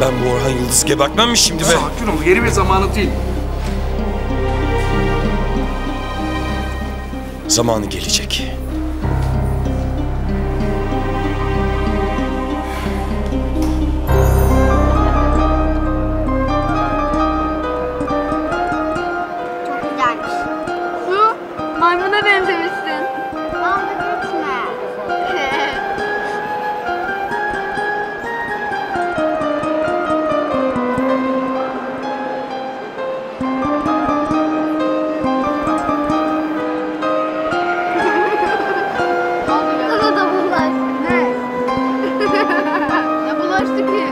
Ben bu Orhan Yıldız'ı gebertmem mi şimdi be? Sakin ol, yeri ve zamanı değil. Zamanı gelecek. Maymuna benzemişsin. Dalga geçme. Sana da bulaştı. Ne? Ne bulaştı ki?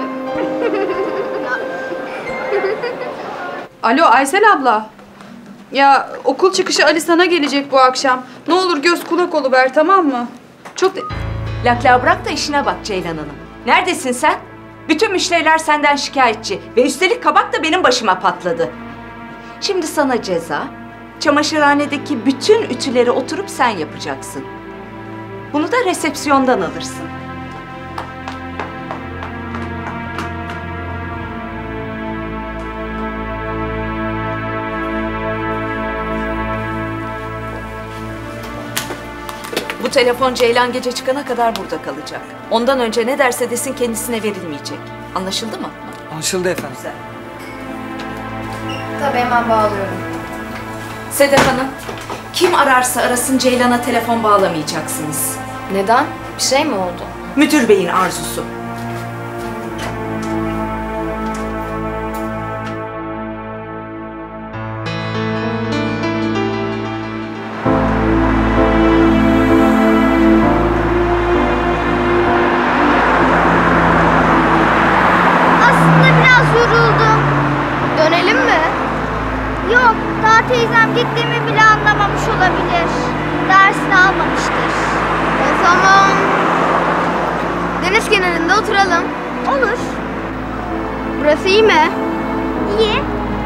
Alo Aysel abla. Ya okul çıkışı Ali sana gelecek bu akşam. Ne olur göz kulak oluver, tamam mı? Çok... Lafla bırak da işine bak Ceylan Hanım. Neredesin sen? Bütün müşteriler senden şikayetçi. Ve üstelik kabak da benim başıma patladı. Şimdi sana ceza. Çamaşırhanedeki bütün ütüleri oturup sen yapacaksın. Bunu da resepsiyondan alırsın. Bu telefon Ceylan gece çıkana kadar burada kalacak. Ondan önce ne derse desin kendisine verilmeyecek. Anlaşıldı mı? Anlaşıldı efendim. Güzel. Tabii hemen bağlıyorum. Sedef Hanım, kim ararsa arasın Ceylan'a telefon bağlamayacaksınız. Neden? Bir şey mi oldu? Müdür beyin arzusu. Dönelim mi? Yok, daha teyzem gittiğimi bile anlamamış olabilir. Dersini almamıştır. O zaman deniz kenarında oturalım. Olur. Burası iyi mi? İyi.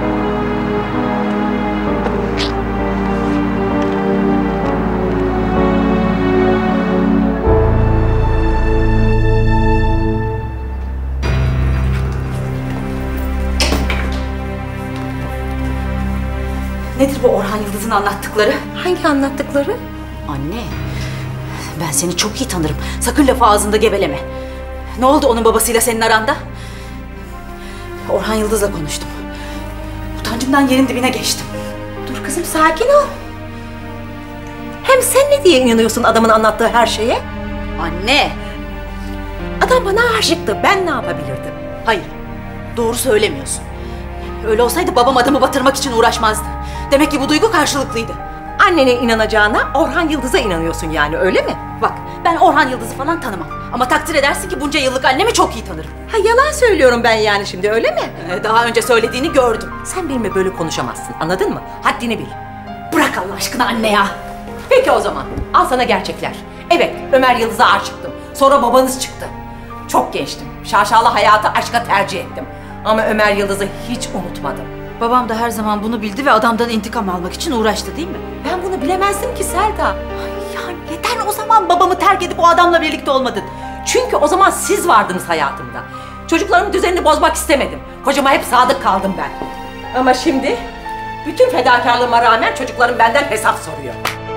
Nedir bu Orhan Yıldız'ın anlattıkları? Hangi anlattıkları? Anne, ben seni çok iyi tanırım. Sakın lafı ağzında geveleme. Ne oldu onun babasıyla senin aranda? Orhan Yıldız'la konuştum. Utancımdan yerin dibine geçtim. Dur kızım, sakin ol. Hem sen ne diye inanıyorsun adamın anlattığı her şeye? Anne! Adam bana aşıktı, ben ne yapabilirdim? Hayır, doğru söylemiyorsun. Öyle olsaydı babam adamı batırmak için uğraşmazdı. Demek ki bu duygu karşılıklıydı. Annene inanacağına Orhan Yıldız'a inanıyorsun yani, öyle mi? Bak, ben Orhan Yıldız'ı falan tanımam. Ama takdir edersin ki bunca yıllık annemi çok iyi tanırım. Ha, yalan söylüyorum ben yani şimdi, öyle mi? Daha önce söylediğini gördüm. Sen benimle böyle konuşamazsın, anladın mı? Haddini bil. Bırak Allah aşkına anne ya. Peki o zaman, al sana gerçekler. Evet, Ömer Yıldız'a aşıktım. Sonra babanız çıktı. Çok gençtim. Şaşalı hayatı aşka tercih ettim. Ama Ömer Yıldız'ı hiç unutmadım. Babam da her zaman bunu bildi ve adamdan intikam almak için uğraştı, değil mi? Ben bunu bilemezdim ki Selda. Ay ya, neden o zaman babamı terk edip o adamla birlikte olmadın? Çünkü o zaman siz vardınız hayatımda. Çocuklarımın düzenini bozmak istemedim. Kocama hep sadık kaldım ben. Ama şimdi bütün fedakarlığıma rağmen çocuklarım benden hesap soruyor.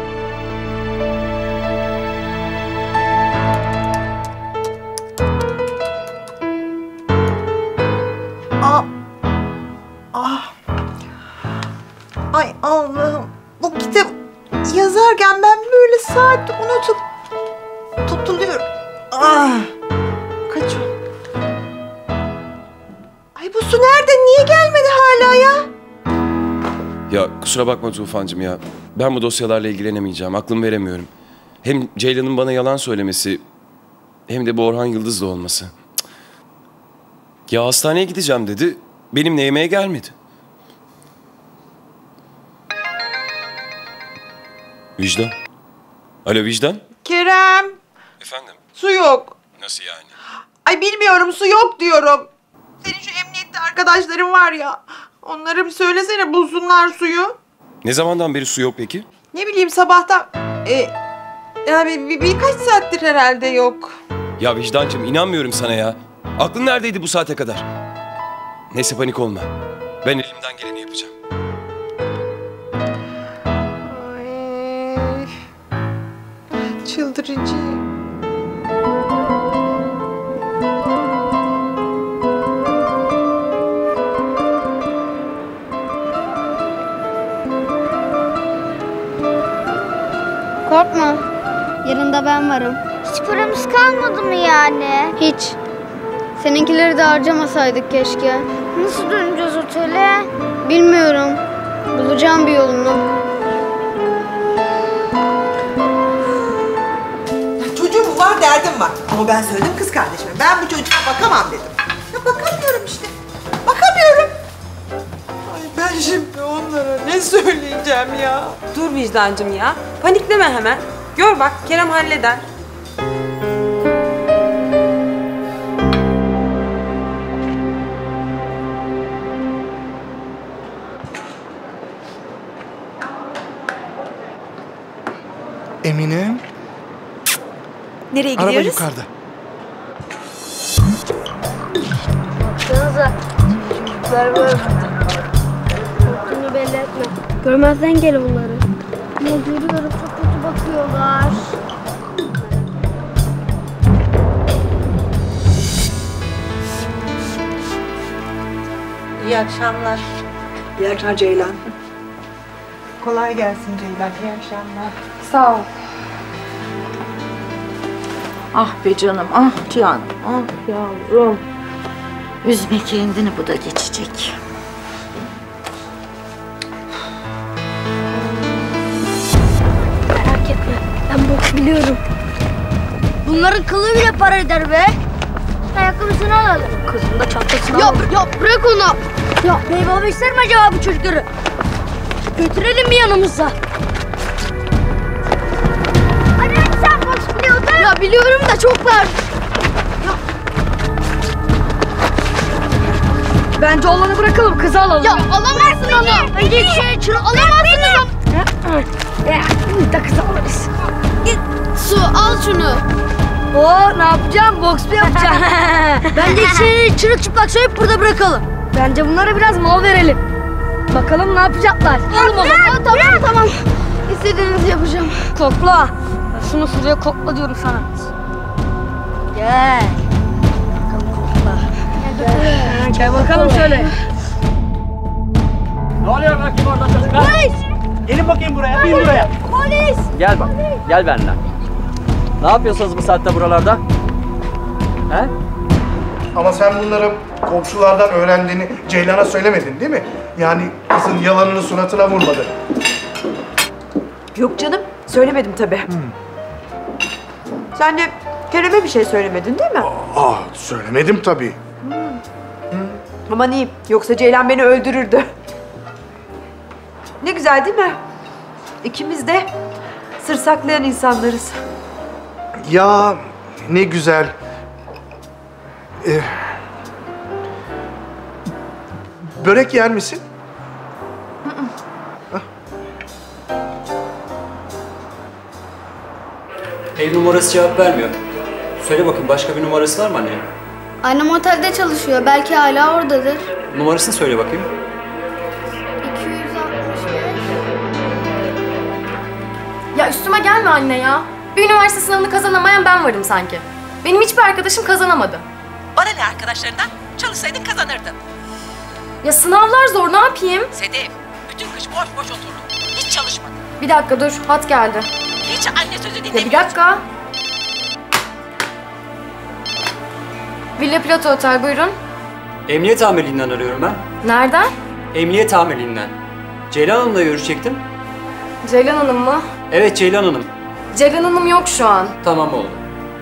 Ay Allah'ım, bu kitap yazarken ben böyle saat unutup tutuluyorum. Kaç o? Ay bu su nerede? Niye gelmedi hala ya? Ya kusura bakma Tufancığım ya. Ben bu dosyalarla ilgilenemeyeceğim. Aklım veremiyorum. Hem Ceylan'ın bana yalan söylemesi hem de bu Orhan Yıldız'la olması. Cık. Ya hastaneye gideceğim dedi. Benimle yemeğe gelmedi. Vicdan. Alo Vicdan. Kerem, Efendim? su yok. Nasıl yani? Ay bilmiyorum, su yok diyorum. Senin şu emniyette arkadaşların var ya. Onlara bir söylesene, bulsunlar suyu. Ne zamandan beri su yok peki? Ne bileyim, sabahtan... yani birkaç saattir herhalde yok. Ya Vicdancığım inanmıyorum sana ya. Aklın neredeydi bu saate kadar? Neyse panik olma. Ben elimden geleni yapacağım. Ay, çıldırıcı. Korkma. Yarın ben varım. Hiç paramız kalmadı mı yani? Hiç. Seninkileri de harcamasaydık keşke. Nasıl döneceğiz otele? Bilmiyorum. Bulacağım bir yolunu. Çocuğum var, derdim var. Ama ben söyledim kız kardeşime. Ben bu çocuğa bakamam dedim. Ya bakamıyorum işte. Bakamıyorum. Ay ben şimdi onlara ne söyleyeceğim ya? Dur vicdancım ya. Panikleme hemen. Gör bak Kerem halleder. Emine. Nereye Araba gidiyoruz? yukarıda. Baksanıza. Çocuklar var. Korktuğunu belli etme. Görmezden gel onları. Ama görüyorum, çok kötü bakıyorlar. İyi akşamlar. İyi akşamlar Ceylan. Kolay gelsin Ceylan. İyi akşamlar. Sağ ol. Ah be canım, ah canım, ah yavrum. Üzme kendini, bu da geçecek. Merak etme, ben boks biliyorum. Bunların kılı bile para eder be. Ayakkabısını alalım. Kızın da çantasını alalım. Ya bırak onu. Ya baba ister mi acaba bu çocukları? Götürelim mi yanımıza? Anne sen boks biliyordun. Ya biliyorum da çoklar. Bence olanı bırakalım, kızı alalım. Ya alamazsın onu. Bence içeri alamazsınız onu. Da kızı alırız. Su al şunu. Oo ne yapacağım? Boks mu yapacağım? Bence içeri çırılçıplak soyup burada bırakalım. Bence bunlara biraz mal verelim. Bakalım ne yapacaklar. Oğlum o zaman. Tamam. İstediğinizi yapacağım. Kokla. Şunu şuraya kokla diyorum sana. Gel. Bakalım kokla. Gel bakalım şöyle. Ne oluyor bakayım orada çocuklar? Polis! Gelin bakayım buraya, bin buraya. Polis! Gel bak, gel benimle. Ne yapıyorsunuz bu saatte buralarda? He? Ama sen bunları komşulardan öğrendiğini Ceylan'a söylemedin değil mi? Yani kızın yalanını suratına vurmadın. Yok canım. Söylemedim tabii. Sen de Kerem'e bir şey söylemedin değil mi? Söylemedim tabii. Aman iyi. Yoksa Ceylan beni öldürürdü. Ne güzel değil mi? İkimiz de sır saklayan insanlarız. Ya ne güzel. Börek yer misin? Ev numarası cevap vermiyor. Söyle bakayım, başka bir numarası var mı annenin? Annem otelde çalışıyor. Belki hala oradadır. Numarasını söyle bakayım. 265. Ya üstüme gelme anne ya. Bir üniversite sınavını kazanamayan ben varım sanki. Benim hiçbir arkadaşım kazanamadı. Bana ne arkadaşlarından? Çalışsaydın kazanırdın. Ya sınavlar zor, ne yapayım? Sedef, bütün kış boş boş oturdun. Hiç çalışmadın. Bir dakika dur, hat geldi. Hiç anne sözü Ya dinlemiyorsun. bir dakika. Villa Plato Otel, buyurun. Emniyet amirliğinden arıyorum ben. Nereden? Emniyet amirliğinden. Ceylan Hanım'la görüşecektim. Ceylan Hanım mı? Evet, Ceylan Hanım. Ceylan Hanım yok şu an. Tamam oldu.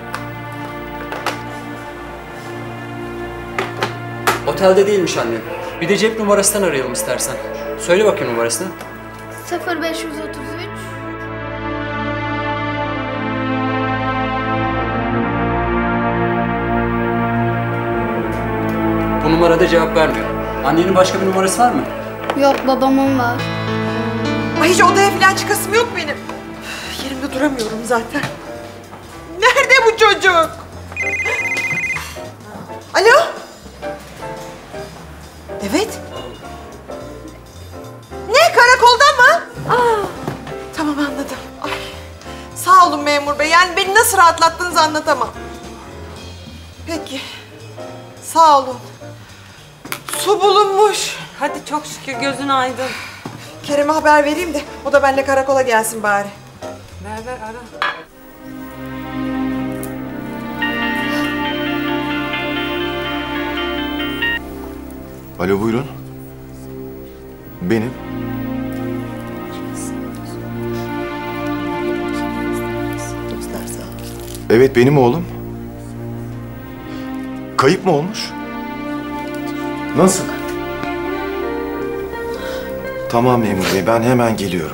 Otelde değilmiş anne. Bir de cep numarasından arayalım istersen. Söyle bakayım numarasını. 0533. Bu numarada cevap vermiyor. Annenin başka bir numarası var mı? Yok, babamın var. Ay hiç odaya falan çıkasım yok benim. Üf, yerimde duramıyorum zaten. Nerede bu çocuk? Alo? Evet. Ne, karakolda mı? Tamam, anladım. Ay, sağ olun memur bey. Yani beni nasıl rahatlattınız anlatamam. Peki. Sağ olun. Su bulunmuş. Hadi çok şükür gözün aydın. Kerem'e haber vereyim de o da benimle karakola gelsin bari. Ver ara. Alo, buyurun. Benim. Evet, benim oğlum. Kayıp mı olmuş? Nasıl? Tamam memur bey, ben hemen geliyorum.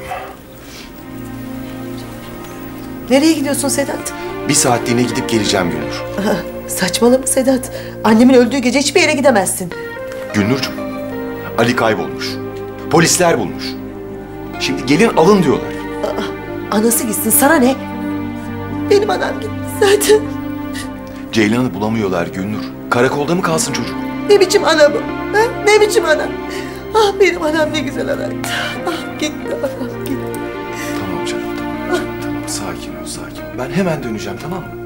Nereye gidiyorsun Sedat? Bir saatliğine gidip geleceğim Gülnur. Saçmalama Sedat. Annemin öldüğü gece hiçbir yere gidemezsin. Gülnurcuğum, Ali kaybolmuş. Polisler bulmuş. Şimdi gelin alın diyorlar. Anası gitsin, sana ne? Benim anam gitti zaten. Ceylan'ı bulamıyorlar Gülnur. Karakolda mı kalsın çocuk? Ne biçim ana bu? Ha? Ne biçim ana? Ah, benim anam ne güzel anaydı. Ah, gitti anam, gitti. Tamam canım, tamam. Tamam, sakin ol, sakin ol. Ben hemen döneceğim, tamam mı?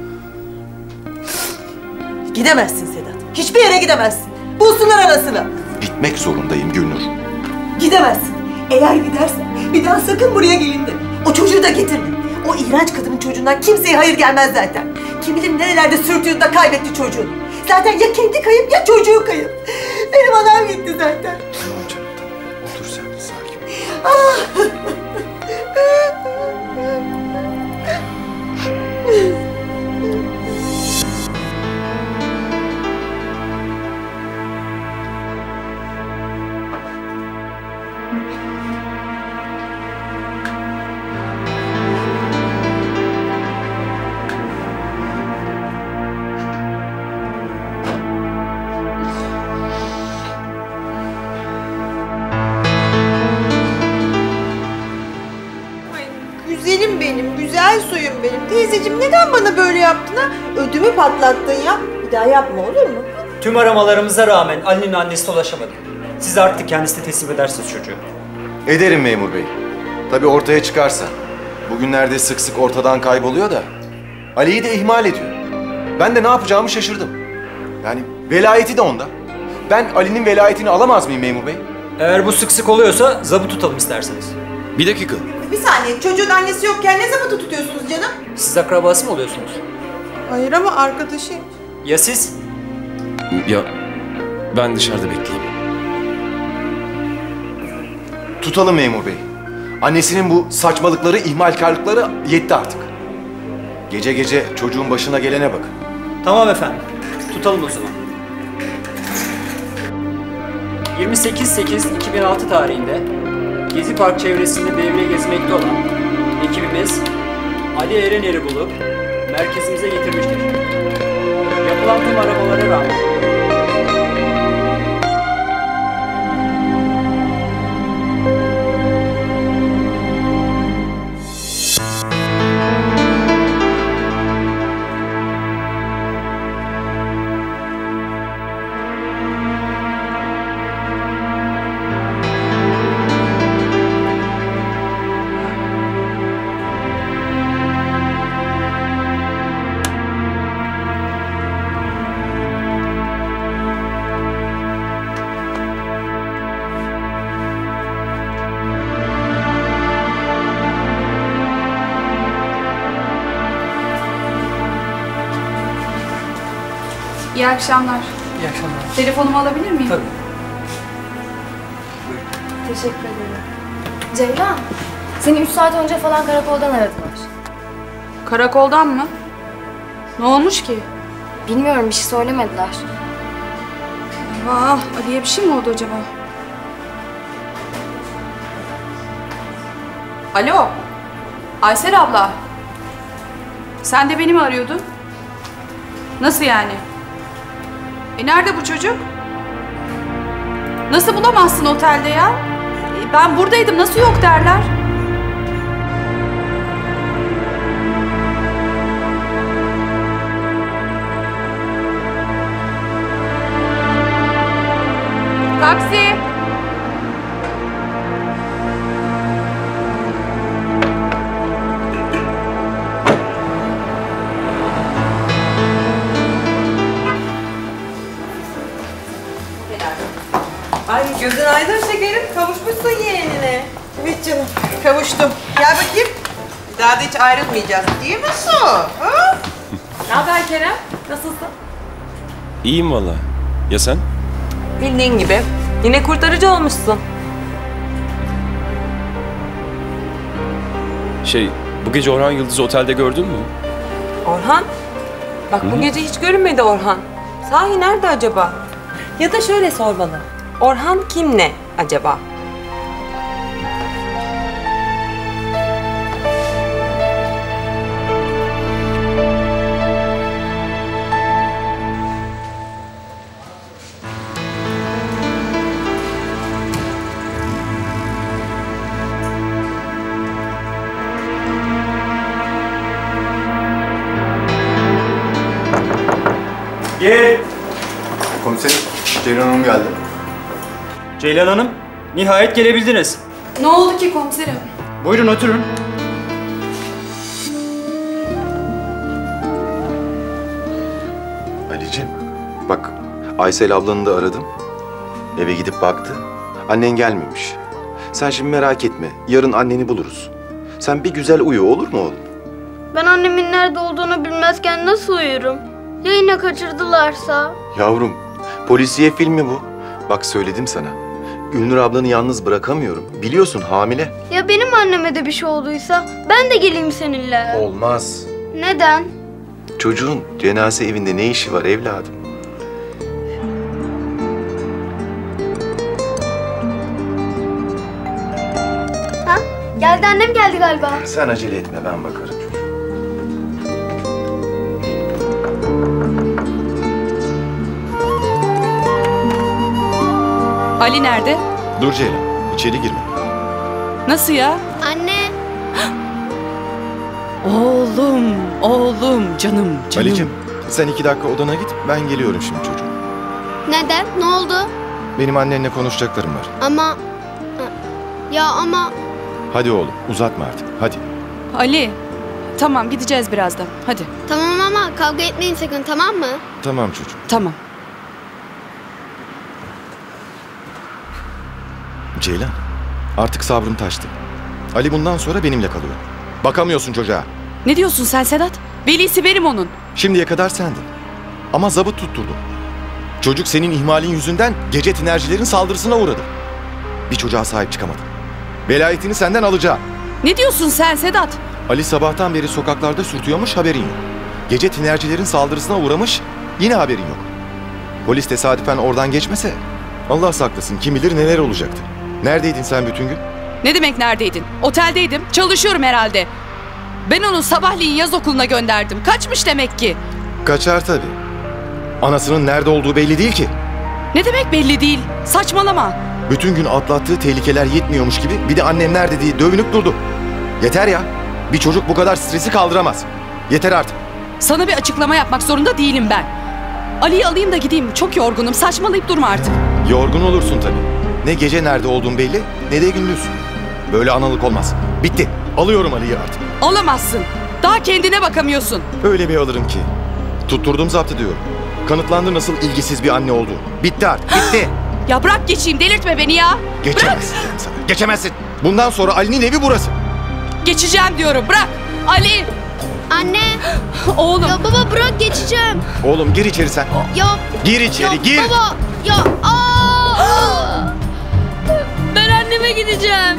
Gidemezsin Sedat. Hiçbir yere gidemezsin. Bulsunlar anasını. Gitmek zorundayım Gülnur. Gidemezsin. Eğer gidersen bir daha sakın buraya gelin de. O çocuğu da getirme. O iğrenç kadının çocuğundan kimseye hayır gelmez zaten. Kim bilir nerelerde sürtüyordu da kaybetti çocuğunu. Zaten ya kendi kayıp ya çocuğu kayıp. Benim anam gitti zaten. Tamam canım, tamam. Otur sen de, sakin ol. Güzelim benim, güzel suyum benim. Teyzeciğim neden bana böyle yaptın ha? Ödümü patlattın ya. Bir daha yapma olur mu? Tüm aramalarımıza rağmen Ali'nin annesine ulaşamadık. Siz artık kendisine teslim edersiniz çocuğu. Ederim memur bey. Tabii ortaya çıkarsa. Bugünlerde sık sık ortadan kayboluyor da. Ali'yi de ihmal ediyor. Ben de ne yapacağımı şaşırdım. Yani velayeti de onda. Ben Ali'nin velayetini alamaz mıyım memur bey? Eğer bu sık sık oluyorsa zabı tutalım isterseniz. Bir dakika. Bir saniye, çocuğun annesi yokken ne zamanı tutuyorsunuz canım? Siz akrabası mı oluyorsunuz? Hayır ama arkadaşıyım. Ya siz? Ya ben dışarıda bekleyeyim. Tutalım memur bey. Annesinin bu saçmalıkları, ihmalkarlıkları yetti artık. Gece gece çocuğun başına gelene bakın. Tamam efendim. Tutalım o zaman. 28.8.2006 tarihinde Gezi Park çevresinde devriye gezmekte olan ekibimiz Ali Erener'i bulup merkezimize getirmiştir. Yapılan tüm aramalara rağmen İyi akşamlar. İyi akşamlar. Telefonumu alabilir miyim? Tabii. Teşekkür ederim. Ceylan, seni 3 saat önce falan karakoldan aradılar. Karakoldan mı? Ne olmuş ki? Bilmiyorum, bir şey söylemediler. Vah, Ali'ye bir şey mi oldu acaba? Alo, Aysel abla. Sen de beni mi arıyordun? Nasıl yani? Nerede bu çocuk? Nasıl bulamazsın otelde ya? Ben buradaydım, nasıl yok derler? Taksi! canım, kavuştum. Gel bakayım. Bir daha da hiç ayrılmayacağız değil mi Su? Ha? Ne haber Kerem? Nasılsın? İyiyim valla. Ya sen? Bildiğin gibi. Yine kurtarıcı olmuşsun. Bu gece Orhan Yıldız'ı otelde gördün mü? Orhan? Bak bu gece hiç görünmedi Orhan. Sahi nerede acaba? Ya da şöyle sormalı. Orhan kimle acaba? Gel. Komiserim, Ceylan Hanım geldi. Ceylan Hanım, nihayet gelebildiniz. Ne oldu ki komiserim? Buyurun oturun. Ali'ciğim, bak Aysel ablanı da aradım. Eve gidip baktı. Annen gelmemiş. Sen şimdi merak etme. Yarın anneni buluruz. Sen bir güzel uyu, olur mu oğlum? Ben annemin nerede olduğunu bilmezken nasıl uyurum? Ya yine kaçırdılarsa? Yavrum, polisiye filmi bu. Bak söyledim sana. Gülnur ablanı yalnız bırakamıyorum. Biliyorsun hamile. Ya benim anneme de bir şey olduysa ben de geleyim seninle. Olmaz. Neden? Çocuğun cenaze evinde ne işi var evladım? Ha? Geldi, annem geldi galiba. Sen acele etme, ben bakarım. Ali nerede? Dur Ceylan, içeri girme. Nasıl ya? Anne. Oğlum, canım. Ali'cim, sen 2 dakika odana git, ben geliyorum şimdi çocuğum. Neden? Ne oldu? Benim annenle konuşacaklarım var. Ama... Ya ama... Hadi oğlum, uzatma artık, hadi. Ali, tamam gideceğiz birazdan. Hadi. Tamam ama kavga etmeyin sakın, tamam mı? Tamam çocuğum. Tamam. Ceylan, artık sabrım taştı. Ali bundan sonra benimle kalıyor. Bakamıyorsun çocuğa. Ne diyorsun sen Sedat? Velisi benim onun. Şimdiye kadar sendin. Ama zabıt tutturdun. Çocuk senin ihmalin yüzünden gece tinercilerin saldırısına uğradı. Bir çocuğa sahip çıkamadın. Velayetini senden alacağım. Ne diyorsun sen Sedat? Ali sabahtan beri sokaklarda sürtüyormuş, haberin yok. Gece tinercilerin saldırısına uğramış, yine haberin yok. Polis tesadüfen oradan geçmese Allah saklasın, kim bilir neler olacaktı. Neredeydin sen bütün gün? Ne demek neredeydin? Oteldeydim. Çalışıyorum herhalde. Ben onu sabahleyin yaz okuluna gönderdim. Kaçmış demek ki. Kaçar tabii. Anasının nerede olduğu belli değil ki. Ne demek belli değil? Saçmalama. Bütün gün atlattığı tehlikeler yetmiyormuş gibi bir de annem nerede diye dövünüp durdu. Yeter ya. Bir çocuk bu kadar stresi kaldıramaz. Yeter artık. Sana bir açıklama yapmak zorunda değilim ben. Ali'yi alayım da gideyim. Çok yorgunum. Saçmalayıp durma artık. Yorgun olursun tabii. Ne gece nerede olduğun belli, ne de gündüz. Böyle analık olmaz. Bitti. Alıyorum Ali'yi artık. Alamazsın. Daha kendine bakamıyorsun. Öyle bir alırım ki. Tutturdum zaptı diyorum. Kanıtlandı nasıl ilgisiz bir anne olduğu. Bitti artık, bitti. Ya bırak geçeyim, delirtme beni ya. Geçemezsin sana, geçemezsin. Bundan sonra Ali'nin evi burası. Geçeceğim diyorum, bırak. Ali. Anne. Oğlum. Ya baba bırak, geçeceğim. Oğlum gir içeri sen. Ya. Gir içeri, ya gir. Baba. Ya. Ben anneme gideceğim.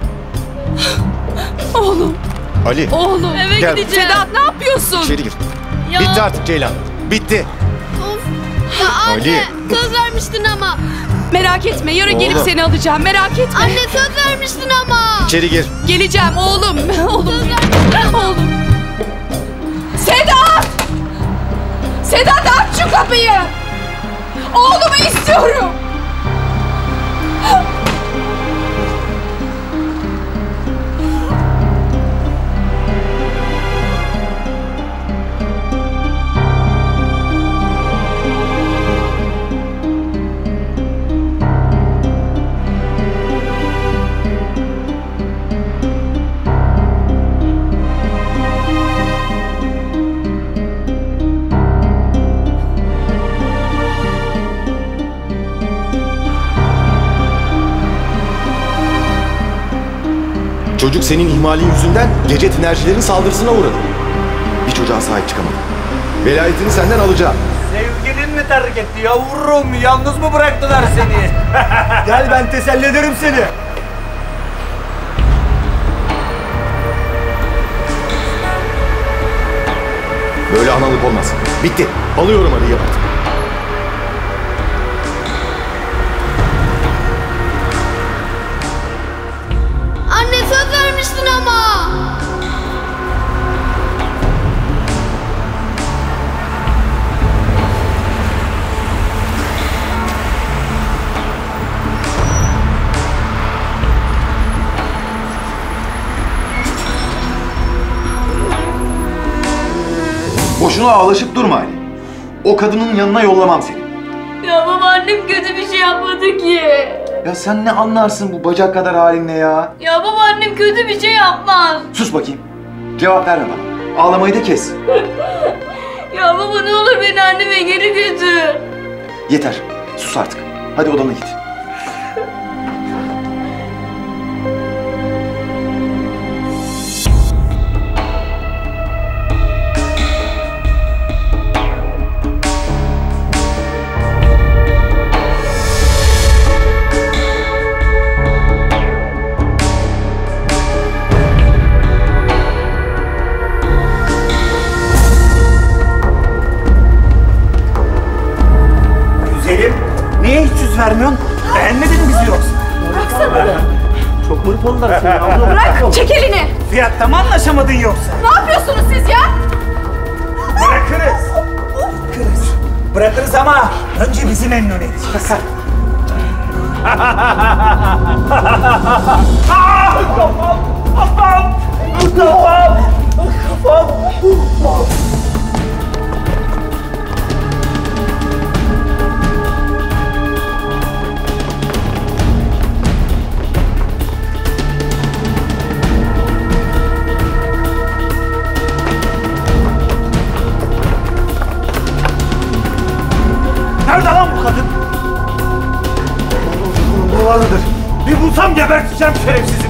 Oğlum. Ali. Oğlum. Eve Gel. gideceğim. Sedat ne yapıyorsun? İçeri gir. Ya. Bitti artık Ceylan. Bitti. Of. Ya anne. Ali. Söz vermiştin ama. Merak etme, yarın gelip Oğlum. seni alacağım. Merak etme. Anne söz vermiştin ama. İçeri gir. Geleceğim oğlum. Oğlum. Oğlum. Sedat! Sedat aç şu kapıyı. Oğlumu istiyorum. Çocuk senin ihmalin yüzünden gece tinercilerin saldırısına uğradı. Bir çocuğa sahip çıkamadın. Velayetini senden alacağım. Sevgilin mi terk etti yavrum? Yalnız mı bıraktılar seni? Gel ben teselli ederim seni. Böyle analık olmaz. Bitti. Alıyorum Ali'yi artık. Anne söz vermiştin ama. Boşuna ağlaşıp durma Ali. O kadının yanına yollamam seni. Ya baba annem kötü bir şey yapmadı ki. Ya sen ne anlarsın bu bacak kadar halinle ya? Ya baba annem kötü bir şey yapmaz. Sus bakayım. Cevap verme bana. Ağlamayı da kes. Ya baba ne olur beni anneme geri götür. Yeter. Sus artık. Hadi odana git. Güzelim, niye hiç yüz vermiyorsun? Beğenmedin mi bizi yoksa? Bıraksana. Çok mırıp oldular seni abla. Bırak, çek elini. Fiyatta mı anlaşamadın yoksa? Ne yapıyorsunuz siz ya? Bırakırız. Bırakırız. Bırakırız ama önce bizi memnun edeceğiz. Kafam! Kafam! Kafam! Kafam! Nerede lan bu kadın? Buralardadır. Bir bulsam geberteceğim şerefsizi.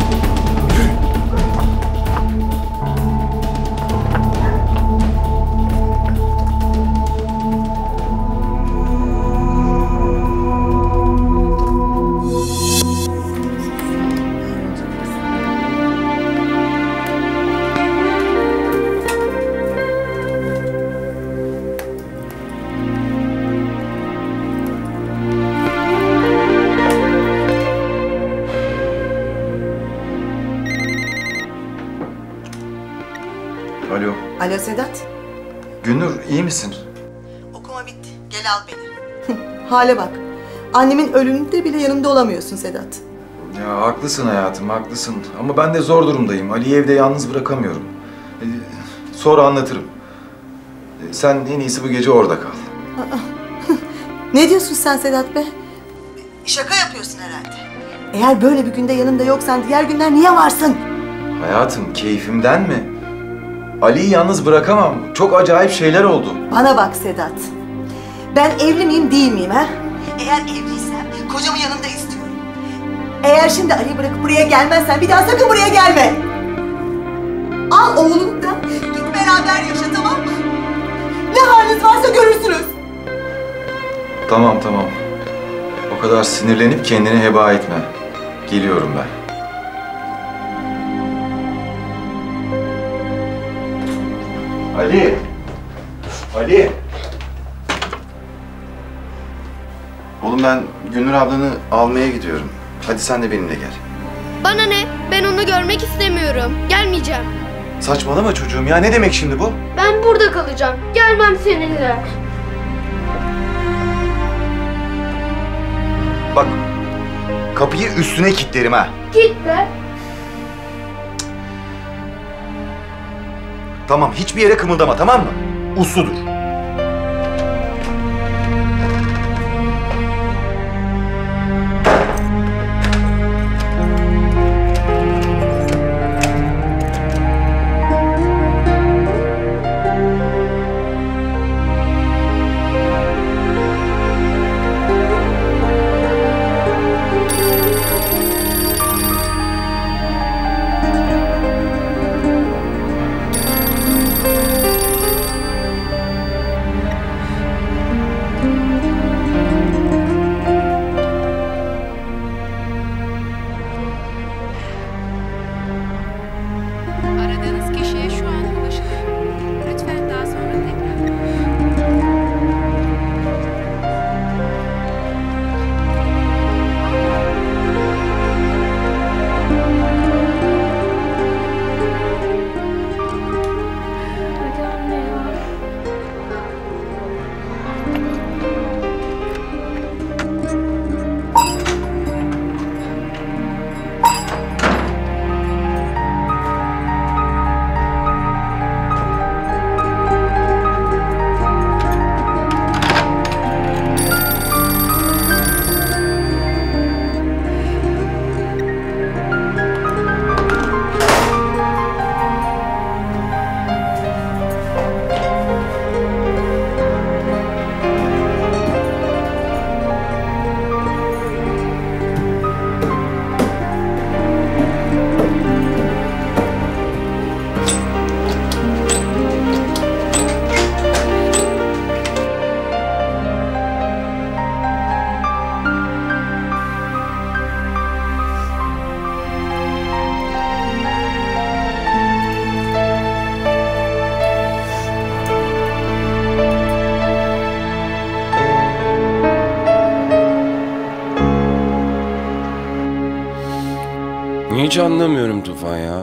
Alo. Alo Sedat. Günnur iyi misin? Okuma bitti. Gel al beni. Hale bak. Annemin ölümünde bile yanımda olamıyorsun Sedat. Ya haklısın hayatım haklısın. Ama ben de zor durumdayım. Ali'yi evde yalnız bırakamıyorum. Sonra anlatırım. Sen en iyisi bu gece orada kal. Ne diyorsun sen Sedat be? Şaka yapıyorsun herhalde. Eğer böyle bir günde yanımda yoksan diğer günler niye varsın? Hayatım keyfimden mi? Ali'yi yalnız bırakamam. Çok acayip şeyler oldu. Bana bak Sedat. Ben evli miyim değil miyim ha? Eğer evliysem kocamı yanımda istiyorum. Eğer şimdi Ali'yi bırakıp buraya gelmezsen bir daha sakın buraya gelme. Al oğlunu da git beraber yaşa tamam mı? Ne haliniz varsa görürsünüz. Tamam. O kadar sinirlenip kendini heba etme. Geliyorum ben. Ali! Oğlum ben Günnur ablanı almaya gidiyorum. Hadi sen de benimle gel. Bana ne? Ben onu görmek istemiyorum. Gelmeyeceğim. Saçmalama çocuğum ya. Ne demek şimdi bu? Ben burada kalacağım. Gelmem seninle. Bak, kapıyı üstüne kilitlerim ha. Gitme. Tamam, hiçbir yere kımıldama tamam mı? Uslu dur. hiç anlamıyorum Tufan ya.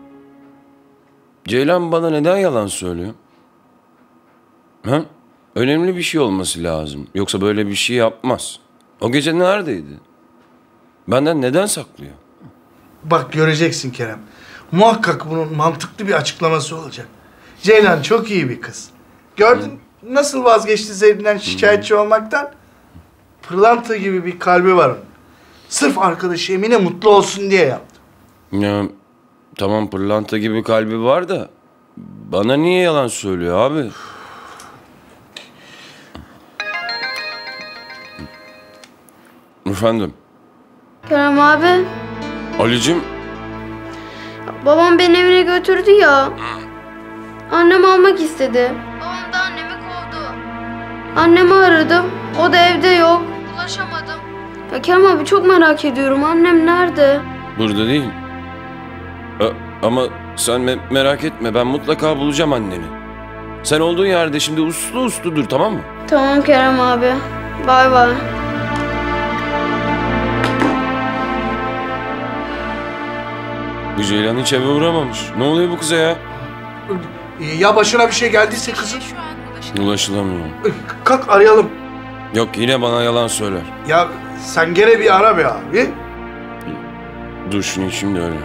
Ceylan bana neden yalan söylüyor? Ha? Önemli bir şey olması lazım. Yoksa böyle bir şey yapmaz. O gece neredeydi? Benden neden saklıyor? Bak göreceksin Kerem. Muhakkak bunun mantıklı bir açıklaması olacak. Ceylan çok iyi bir kız. Gördün nasıl vazgeçti Zerrin'den şikayetçi olmaktan? Pırlanta gibi bir kalbi var onun. Sırf arkadaşı Emine mutlu olsun diye yaptı. Ya tamam pırlanta gibi kalbi var da bana niye yalan söylüyor abi? Efendim? Kerem abi, Ali'cim babam beni evine götürdü ya. Annem almak istedi. Babam da annemi kovdu. Annemi aradım, o da evde yok. Ulaşamadım. Ya Kerem abi çok merak ediyorum, annem nerede? burada değil. Ama sen merak etme, ben mutlaka bulacağım anneni. Sen olduğun yerde şimdi uslu uslu dur, tamam mı? Tamam Kerem abi, bay bay. Bu Ceylan hiç eve uğramamış. Ne oluyor bu kıza ya? Ya başına bir şey geldiyse kızım? Ulaşılamıyor. Kalk arayalım. Yok yine bana yalan söyler. Ya sen gene bir ara be abi. Dur şunu şimdi öyle.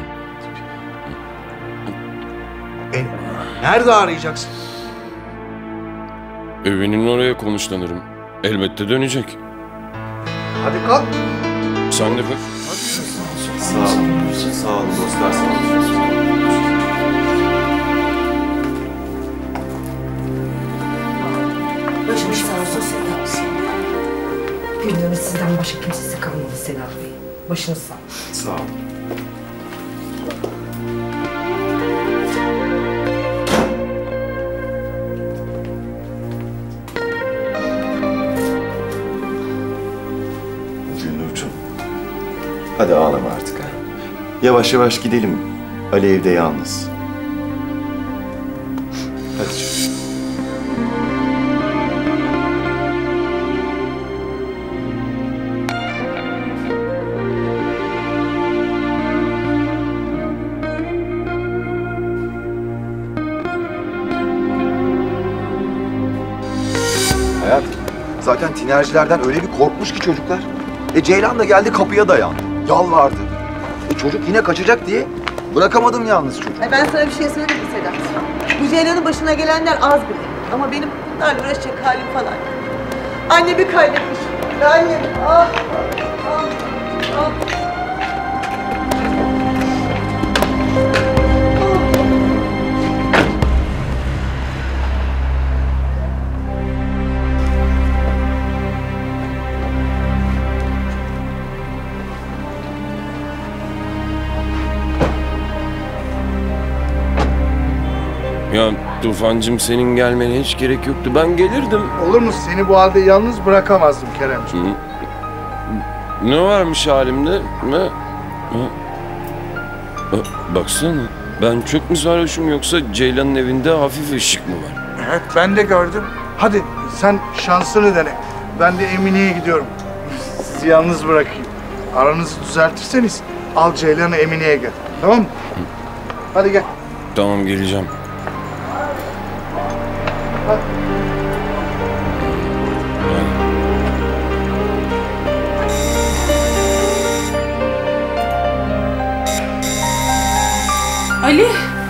Nerede arayacaksın? Evinin oraya konuşlanırım. Elbette dönecek. Hadi kalk. Sen de kalk. Sağ olun. Sağ olun dostlar, sağ olun. Başımız sağ olsun Sedat. Bilmiyorum sizden başka kimsesi kalmadı Sedat Bey. Başınız sağ olsun. Sağ olun. Gülnurcuğum. Hadi ağlama artık ha. Yavaş yavaş gidelim. Ali evde yalnız. Hadi canım. Hayat, zaten tinercilerden öyle bir korkmuş ki çocuklar. Ceylan da geldi kapıya dayandı. Yalvardı. Çocuk yine kaçacak diye bırakamadım yalnız çocuğu. Ben sana bir şey söyleyeyim mi Sedat? Bu Ceylan'ın başına gelenler az bile. Ama benim bunlarla uğraşacak halim falan yok. Annemi kaybetmiş. Annem. Ah, ah, ah. Ya Tufancığım senin gelmene hiç gerek yoktu. Ben gelirdim. Olur mu? Seni bu halde yalnız bırakamazdım Keremciğim. Ne varmış halimde? Ne? Baksana. Ben çok mu sarhoşum yoksa Ceylan'ın evinde hafif ışık mı var? Evet ben de gördüm. Hadi sen şansını dene. Ben de Emine'ye gidiyorum. Sizi yalnız bırakayım. Aranızı düzeltirseniz al Ceylan'ı Emine'ye götür. Tamam mı? Hadi gel. Tamam geleceğim. Ali.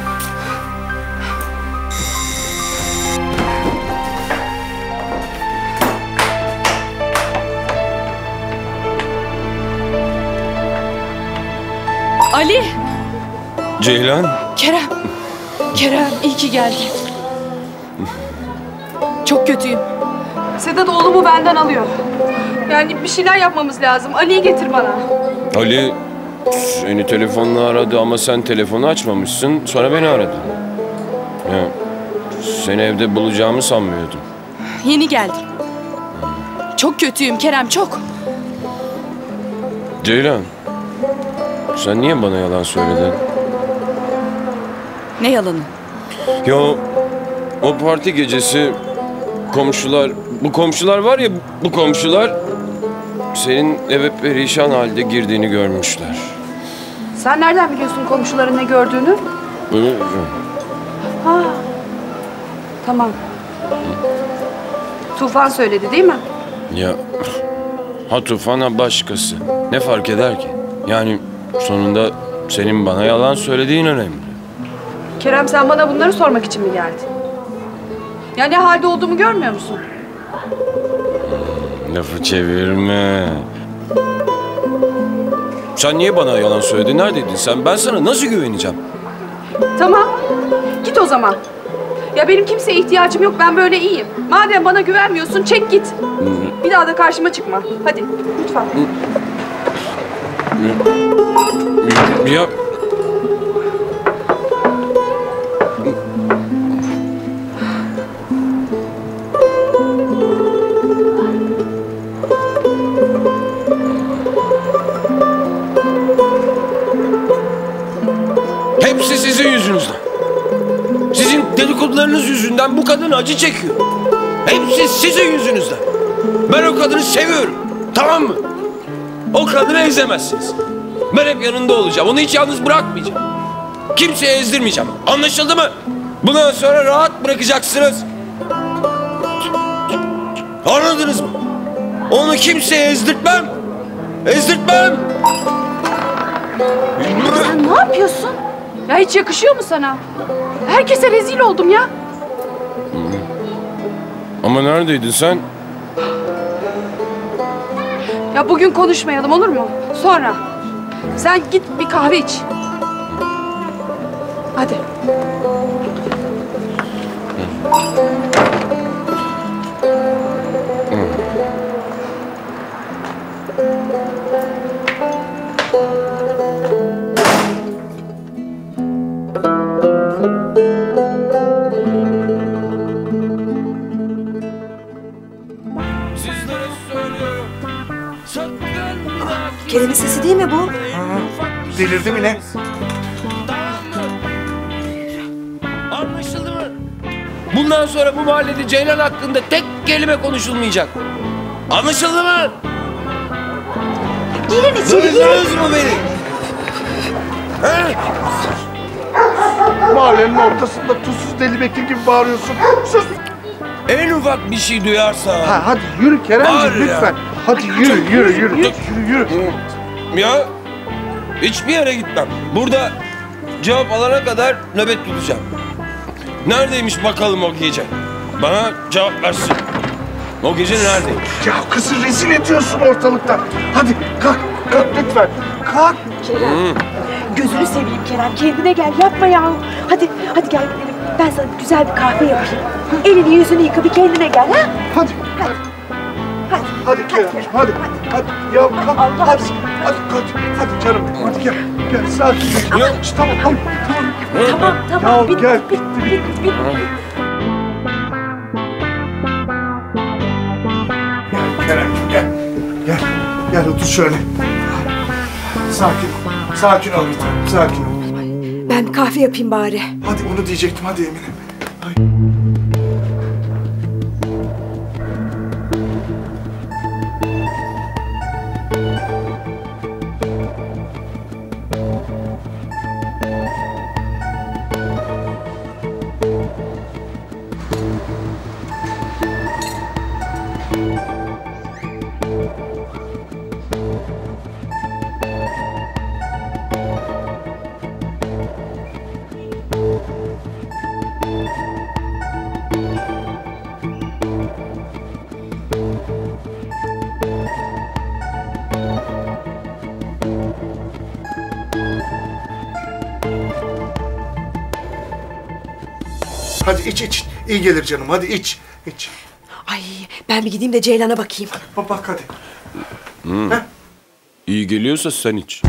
Ali. Ceylan. Kerem. Kerem iyi ki geldin. Çok kötüyüm. Sedat oğlumu benden alıyor. Yani bir şeyler yapmamız lazım. Ali'yi getir bana. Ali seni telefonla aradı ama sen telefonu açmamışsın. Sonra beni aradı. Ya, seni evde bulacağımı sanmıyordum. Yeni geldim. Çok kötüyüm Kerem çok. Ceylan. Sen niye bana yalan söyledin? Ne yalanı? Ya o parti gecesi bu komşular var ya bu komşular senin eve perişan halde girdiğini görmüşler. Sen nereden biliyorsun komşuların ne gördüğünü? Ha. Tamam. Tufan söyledi değil mi? Ya ha Tufan ha başkası. Ne fark eder ki? Yani sonunda senin bana yalan söylediğin önemli. Kerem sen bana bunları sormak için mi geldin? Ya ne halde olduğumu görmüyor musun? Lafı çevirme. Sen niye bana yalan söyledin? Neredeydin sen? Ben sana nasıl güveneceğim? Tamam. Git o zaman. Ya benim kimseye ihtiyacım yok. Ben böyle iyiyim. Madem bana güvenmiyorsun çek git. Bir daha da karşıma çıkma. Hadi lütfen. Ya... Hepsi sizin yüzünüzden. Sizin dedikodularınız yüzünden bu kadın acı çekiyor. Hepsi sizin yüzünüzden. Ben o kadını seviyorum. Tamam mı? O kadını ezemezsiniz. Ben hep yanında olacağım. Onu hiç yalnız bırakmayacağım. Kimseye ezdirmeyeceğim. Anlaşıldı mı? Bundan sonra rahat bırakacaksınız. Anladınız mı? Onu kimseye ezdirtmem. Ezdirtmem. Sen ne yapıyorsun? Ya hiç yakışıyor mu sana? Herkese rezil oldum ya. Ama neredeydin sen? Ya bugün konuşmayalım olur mu? Sonra. Sen git bir kahve iç. Hadi. Kerem'in sesi değil mi bu? Delirdi mi ne? Anlaşıldı mı? Bundan sonra bu mahallede Ceylan hakkında tek kelime konuşulmayacak. Anlaşıldı mı? Girin içeri, Duydunuz mu beni? He? Mahallenin ortasında tuzsuz deli bekir gibi bağırıyorsun. Sus! En ufak bir şey duyarsa... Ha, hadi yürü Keremciğim lütfen. Hadi yürü. Ya hiçbir yere gitmem. Burada cevap alana kadar nöbet tutacağım. Neredeymiş bakalım o gece? Bana cevap versin. O gece neredeymiş? Ya kızı rezil ediyorsun ortalıkta. Hadi kalk lütfen. Kalk. Kerem, gözünü seveyim Kerem. Kendine gel, yapma ya. Hadi gel gidelim. Ben sana güzel bir kahve yapayım. Elini yüzünü yıka, bir kendine gel ha. Hadi Kerem, hadi. Ya kalk, hadi canım, hadi gel. Gel sakin. Yok. Tamam. Tamam. Ya gel. Bitti. Gel Keremciğim gel. Gel otur şöyle. Sakin ol lütfen, sakin ol. Ben bir kahve yapayım bari. Hadi onu diyecektim, hadi Emine. Hadi iç. İyi gelir canım. Hadi iç. Ay ben bir gideyim de Ceylan'a bakayım. Bak hadi. İyi geliyorsa sen iç.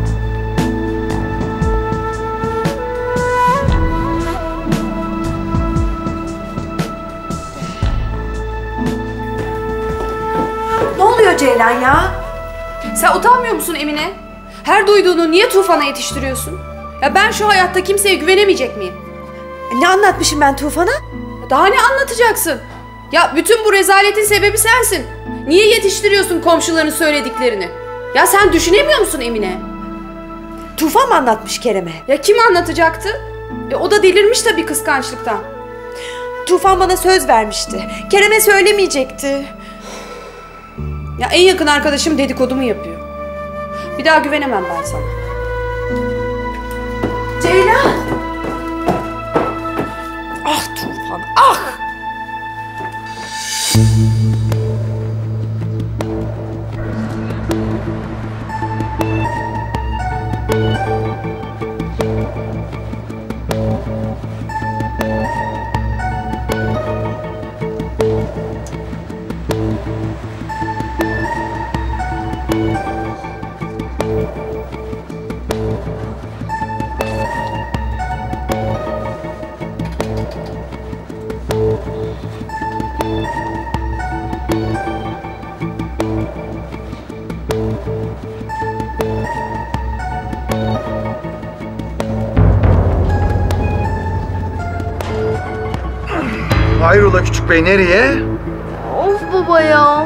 Ne oluyor Ceylan ya? Sen utanmıyor musun Emine? Her duyduğunu niye Tufan'a yetiştiriyorsun? Ya ben şu hayatta kimseye güvenemeyecek miyim? Ne anlatmışım ben Tufan'a? Daha ne anlatacaksın? Ya bütün bu rezaletin sebebi sensin. Niye yetiştiriyorsun komşuların söylediklerini? Ya sen düşünemiyor musun Emine? Tufan mı anlatmış Kerem'e? Ya kim anlatacaktı? O da delirmiş tabii kıskançlıktan. Tufan bana söz vermişti. Kerem'e söylemeyecekti. Ya en yakın arkadaşım dedikodumu yapıyor. Bir daha güvenemem ben sana. Ceylan! Ah Tufan, ah! Hayrola küçük bey, nereye? Of baba ya.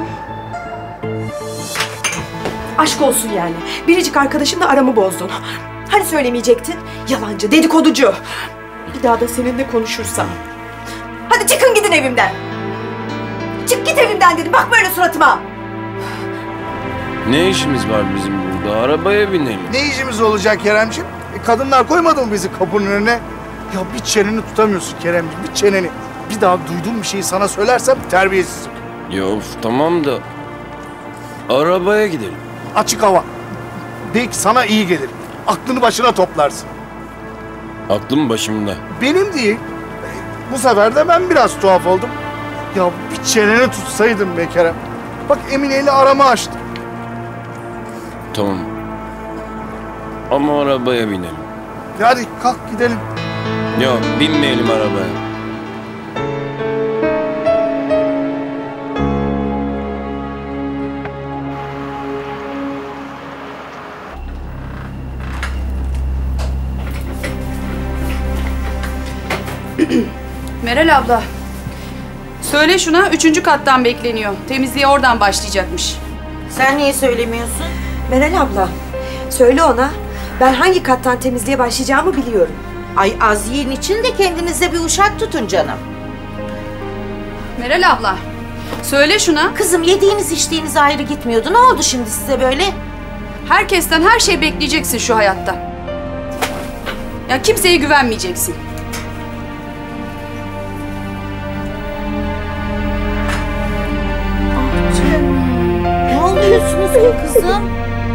Aşk olsun yani. Biricik arkadaşımla aramı bozdun. Hani söylemeyecektin? Yalancı, dedikoducu. Bir daha da seninle konuşursam. Hadi çıkın gidin evimden. Çık git evimden dedim. Bak böyle suratıma. Ne işimiz var bizim burada? Arabaya binelim. Ne işimiz olacak Keremciğim? Kadınlar koymadı mı bizi kapının önüne? Ya bir çeneni tutamıyorsun Keremciğim, bir çeneni. Bir daha duyduğum bir şeyi sana söylersem terbiyesizim. Ya of, tamam da arabaya gidelim. Açık hava. Belki sana iyi gelir. Aklını başına toplarsın. Aklım başımda. Benim değil. Bu sefer de ben biraz tuhaf oldum. Ya bir çeneni tutsaydım be Kerem. Bak Emine ile aramı açtım. Tamam. Ama arabaya binelim. Hadi kalk gidelim. Yok, binmeyelim arabaya. Meral abla. Söyle şuna 3. kattan bekleniyor. Temizliğe oradan başlayacakmış. Sen niye söylemiyorsun? Meral abla, söyle ona. Ben hangi kattan temizliğe başlayacağımı biliyorum. Ay az yiyin için de kendinize bir uşak tutun canım. Meral abla. Söyle şuna. Kızım yediğiniz içtiğiniz ayrı gitmiyordu. Ne oldu şimdi size böyle? Herkesten her şey bekleyeceksin şu hayatta. Ya kimseye güvenmeyeceksin. Ne oluyorsunuz ki kızım?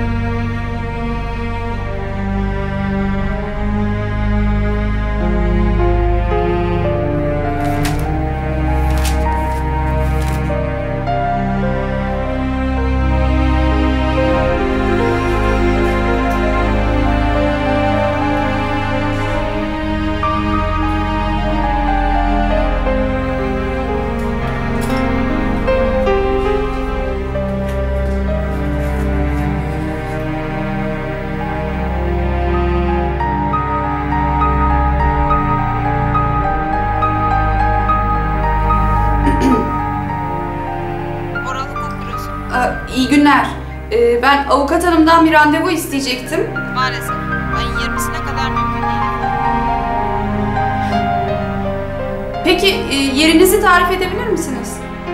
İyi günler. Ben avukat hanımdan bir randevu isteyecektim. Maalesef. Ayın 20'sine kadar mümkün değil. Peki yerinizi tarif edebilir misiniz?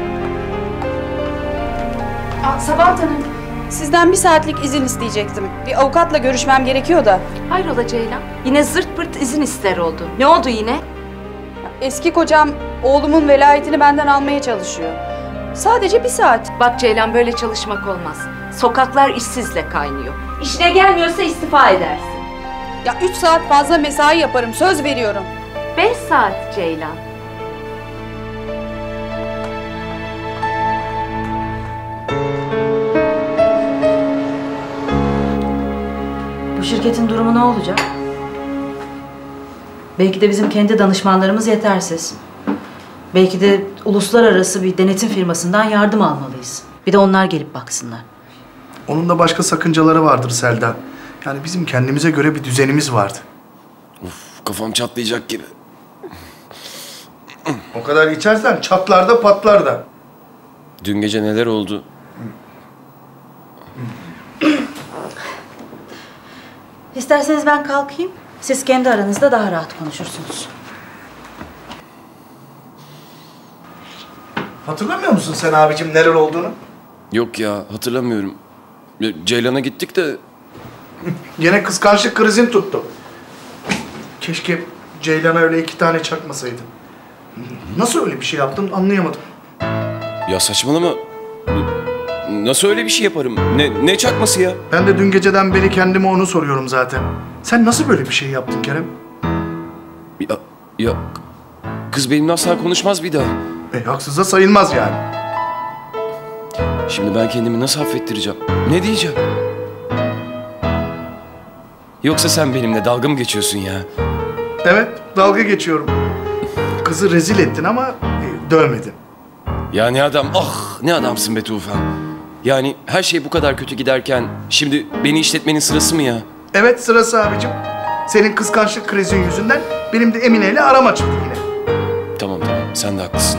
Sabahat Hanım, sizden 1 saatlik izin isteyecektim. Bir avukatla görüşmem gerekiyor da. Hayrola Ceylan? Yine zırt pırt izin ister oldu. Ne oldu yine? Eski kocam oğlumun velayetini benden almaya çalışıyor. Sadece 1 saat. Bak Ceylan, böyle çalışmak olmaz. Sokaklar işsizle kaynıyor. İşine gelmiyorsa istifa edersin. Ya 3 saat fazla mesai yaparım, söz veriyorum. 5 saat Ceylan. Bu şirketin durumu ne olacak? Belki de bizim kendi danışmanlarımız yetersiz. Belki de uluslararası bir denetim firmasından yardım almalıyız. Bir de onlar gelip baksınlar. Onun da başka sakıncaları vardır Selda. Yani bizim kendimize göre bir düzenimiz vardı. Uf, kafam çatlayacak gibi. O kadar içersen çatlar da patlar da. Dün gece neler oldu? İsterseniz ben kalkayım. Siz kendi aranızda daha rahat konuşursunuz. Hatırlamıyor musun sen abicim neler olduğunu? Yok ya, hatırlamıyorum. Ceylan'a gittik de... Yine kıskançlık krizin tuttu. Keşke Ceylan'a öyle 2 tane çakmasaydın. Nasıl öyle bir şey yaptın anlayamadım. Ya saçmalama. Nasıl öyle bir şey yaparım? Ne çakması ya? Ben de dün geceden beri kendime onu soruyorum zaten. Sen nasıl böyle bir şey yaptın Kerem? Ya kız benimle asla konuşmaz bir daha. Haksıza sayılmaz yani. Şimdi ben kendimi nasıl affettireceğim? Ne diyeceğim? Yoksa sen benimle dalga mı geçiyorsun ya? Evet, dalga geçiyorum. Kızı rezil ettin ama dövmedin. Ya ne adam, ne adamsın be Tufan. Yani her şey bu kadar kötü giderken şimdi beni işletmenin sırası mı ya? Evet sırası abicim. Senin kıskançlık krizin yüzünden benim de Emine ile aram açıldı yine. Tamam sen de haklısın.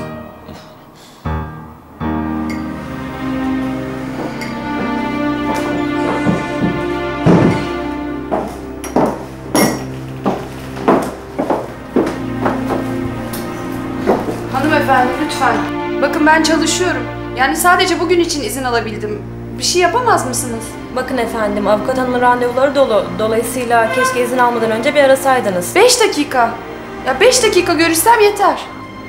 Hanımefendi lütfen. Bakın ben çalışıyorum. Yani sadece bugün için izin alabildim. Bir şey yapamaz mısınız? Bakın efendim, avukat hanımın randevuları dolu. Dolayısıyla keşke izin almadan önce bir arasaydınız. 5 dakika. Ya 5 dakika görüşsem yeter.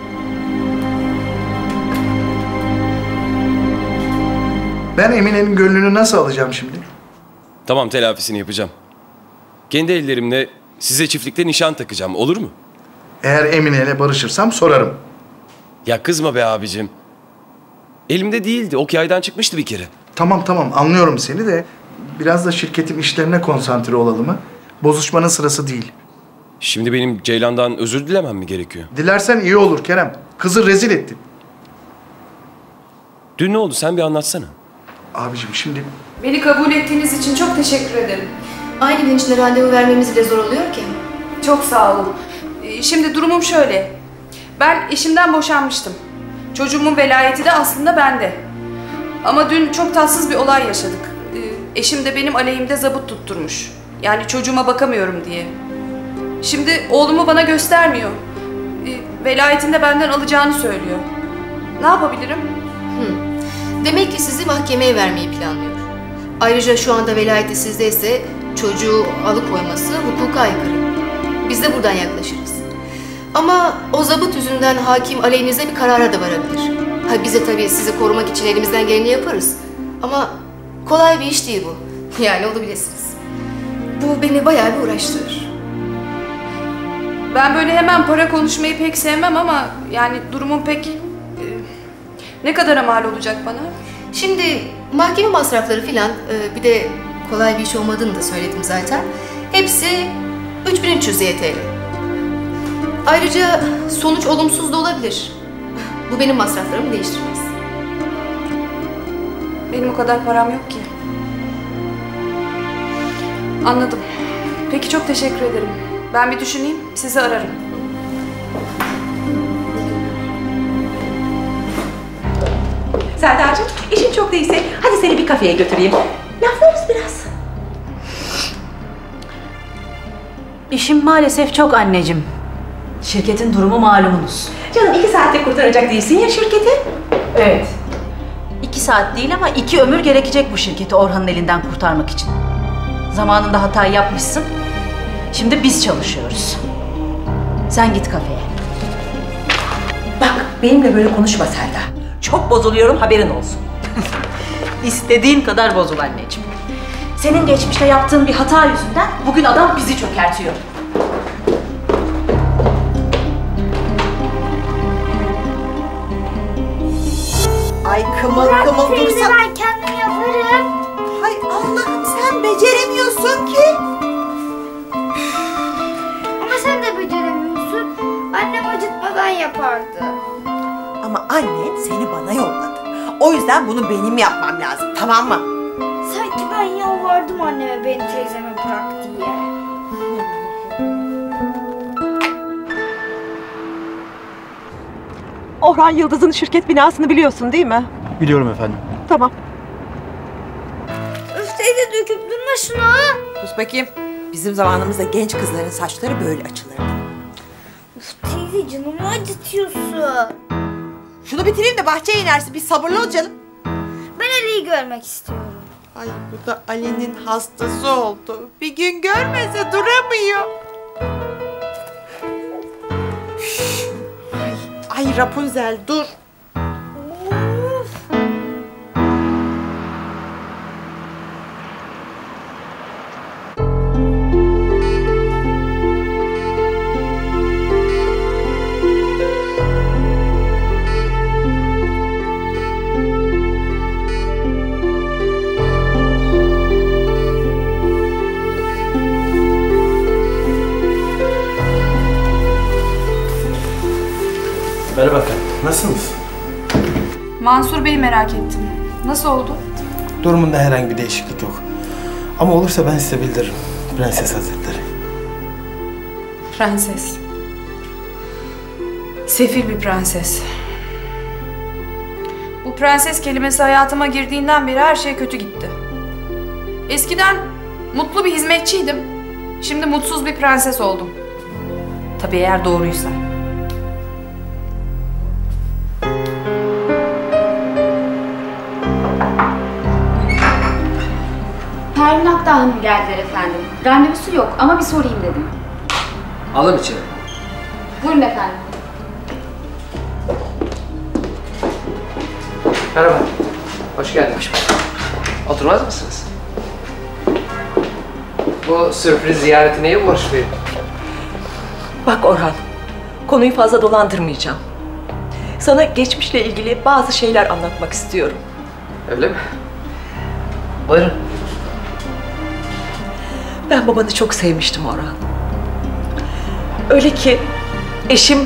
Ben Emine'nin gönlünü nasıl alacağım şimdi? Tamam, telafisini yapacağım. Kendi ellerimle size çiftlikte nişan takacağım, olur mu? Eğer Emine ile barışırsam sorarım. Ya kızma be abicim. Elimde değildi, ok yaydan çıkmıştı bir kere. Tamam anlıyorum seni de biraz da şirketin işlerine konsantre olalım ha. Bozuşmanın sırası değil. Şimdi benim Ceylan'dan özür dilemem mi gerekiyor? Dilersen iyi olur Kerem. Kızı rezil ettin. Dün ne oldu, sen bir anlatsana. Abicim şimdi... Beni kabul ettiğiniz için çok teşekkür ederim. Aynı gün içinde randevu vermemiz bile zor oluyor ki. Çok sağ olun. Şimdi durumum şöyle. Ben eşimden boşanmıştım. Çocuğumun velayeti de aslında bende. Ama dün çok tatsız bir olay yaşadık. Eşim de benim aleyhimde zabıt tutturmuş. Yani çocuğuma bakamıyorum diye. Şimdi oğlumu bana göstermiyor. Velayetini de benden alacağını söylüyor. Ne yapabilirim? Demek ki sizi mahkemeye vermeyi planlıyor. Ayrıca şu anda velayeti sizdeyse çocuğu alıkoyması hukuka aykırı. Biz de buradan yaklaşırız. Ama o zabıt yüzünden hakim aleyhinize bir karara da varabilir. Biz de tabii sizi korumak için elimizden geleni yaparız. Ama kolay bir iş değil bu. Yani olabilirsiniz. Bu beni bayağı bir uğraştırır. Ben böyle hemen para konuşmayı pek sevmem ama yani durumum pek... ne kadara mal olacak bana? Şimdi mahkeme masrafları filan bir de kolay bir iş olmadığını da söyledim zaten. Hepsi 3300 YTL. Ayrıca sonuç olumsuz da olabilir. Bu benim masraflarımı değiştirmez. Benim o kadar param yok ki. Anladım. Peki çok teşekkür ederim. Ben bir düşüneyim, sizi ararım. Serdar'cığım, işin çok değilse hadi seni bir kafeye götüreyim. Laflarız biraz. İşim maalesef çok anneciğim. Şirketin durumu malumunuz. Canım 2 saatte kurtaracak değilsin ya şirketi. Evet. 2 saat değil ama 2 ömür gerekecek bu şirketi Orhan'ın elinden kurtarmak için. Zamanında hata yapmışsın. Şimdi biz çalışıyoruz. Sen git kafeye. Bak benimle böyle konuşma Selda. Çok bozuluyorum, haberin olsun. İstediğin kadar bozul anneciğim. Senin geçmişte yaptığın bir hata yüzünden bugün adam bizi çökertiyor. Ay kımıl kımıl dursa... Ben kendim yaparım. Hay Allah'ım sen beceremiyorsun ki. Ama sen de beceremiyorsun. Annem acıtmadan yapardı. Ama annen seni bana yolladı. O yüzden bunu benim yapmam lazım, tamam mı? Sanki ben yalvardım anneme beni teyzeme bırak diye. Orhan Yıldız'ın şirket binasını biliyorsun değil mi? Biliyorum efendim. Tamam. Üf teyze döküp durma şunu. Sus bakayım. Bizim zamanımızda genç kızların saçları böyle açılırdı. Uf teyze canımı acıtıyorsun. Şunu bitireyim de bahçeye inersin. Bir sabırlı ol canım. Ben Ali'yi görmek istiyorum. Ay bu da Ali'nin hastası oldu. Bir gün görmese duramıyor. Ay Rapunzel dur. Merhaba efendim, nasılsınız? Mansur Bey'i merak ettim. Nasıl oldu? Durumunda herhangi bir değişiklik yok. Ama olursa ben size bildiririm. Prenses Hazretleri. Prenses. Sefil bir prenses. Bu prenses kelimesi hayatıma girdiğinden beri her şey kötü gitti. Eskiden mutlu bir hizmetçiydim. Şimdi mutsuz bir prenses oldum. Tabii eğer doğruysa. Pervin Akdağ Hanım geldiler efendim. Randevusu yok ama bir sorayım dedim. Alın içeri. Buyurun efendim. Merhaba. Hoş geldiniz. Oturmaz mısınız? Bu sürpriz ziyareti neye borçluyum? Bak Orhan, konuyu fazla dolandırmayacağım. Sana geçmişle ilgili bazı şeyler anlatmak istiyorum. Öyle mi? Buyurun. Ben babanı çok sevmiştim Orhan. Öyle ki eşim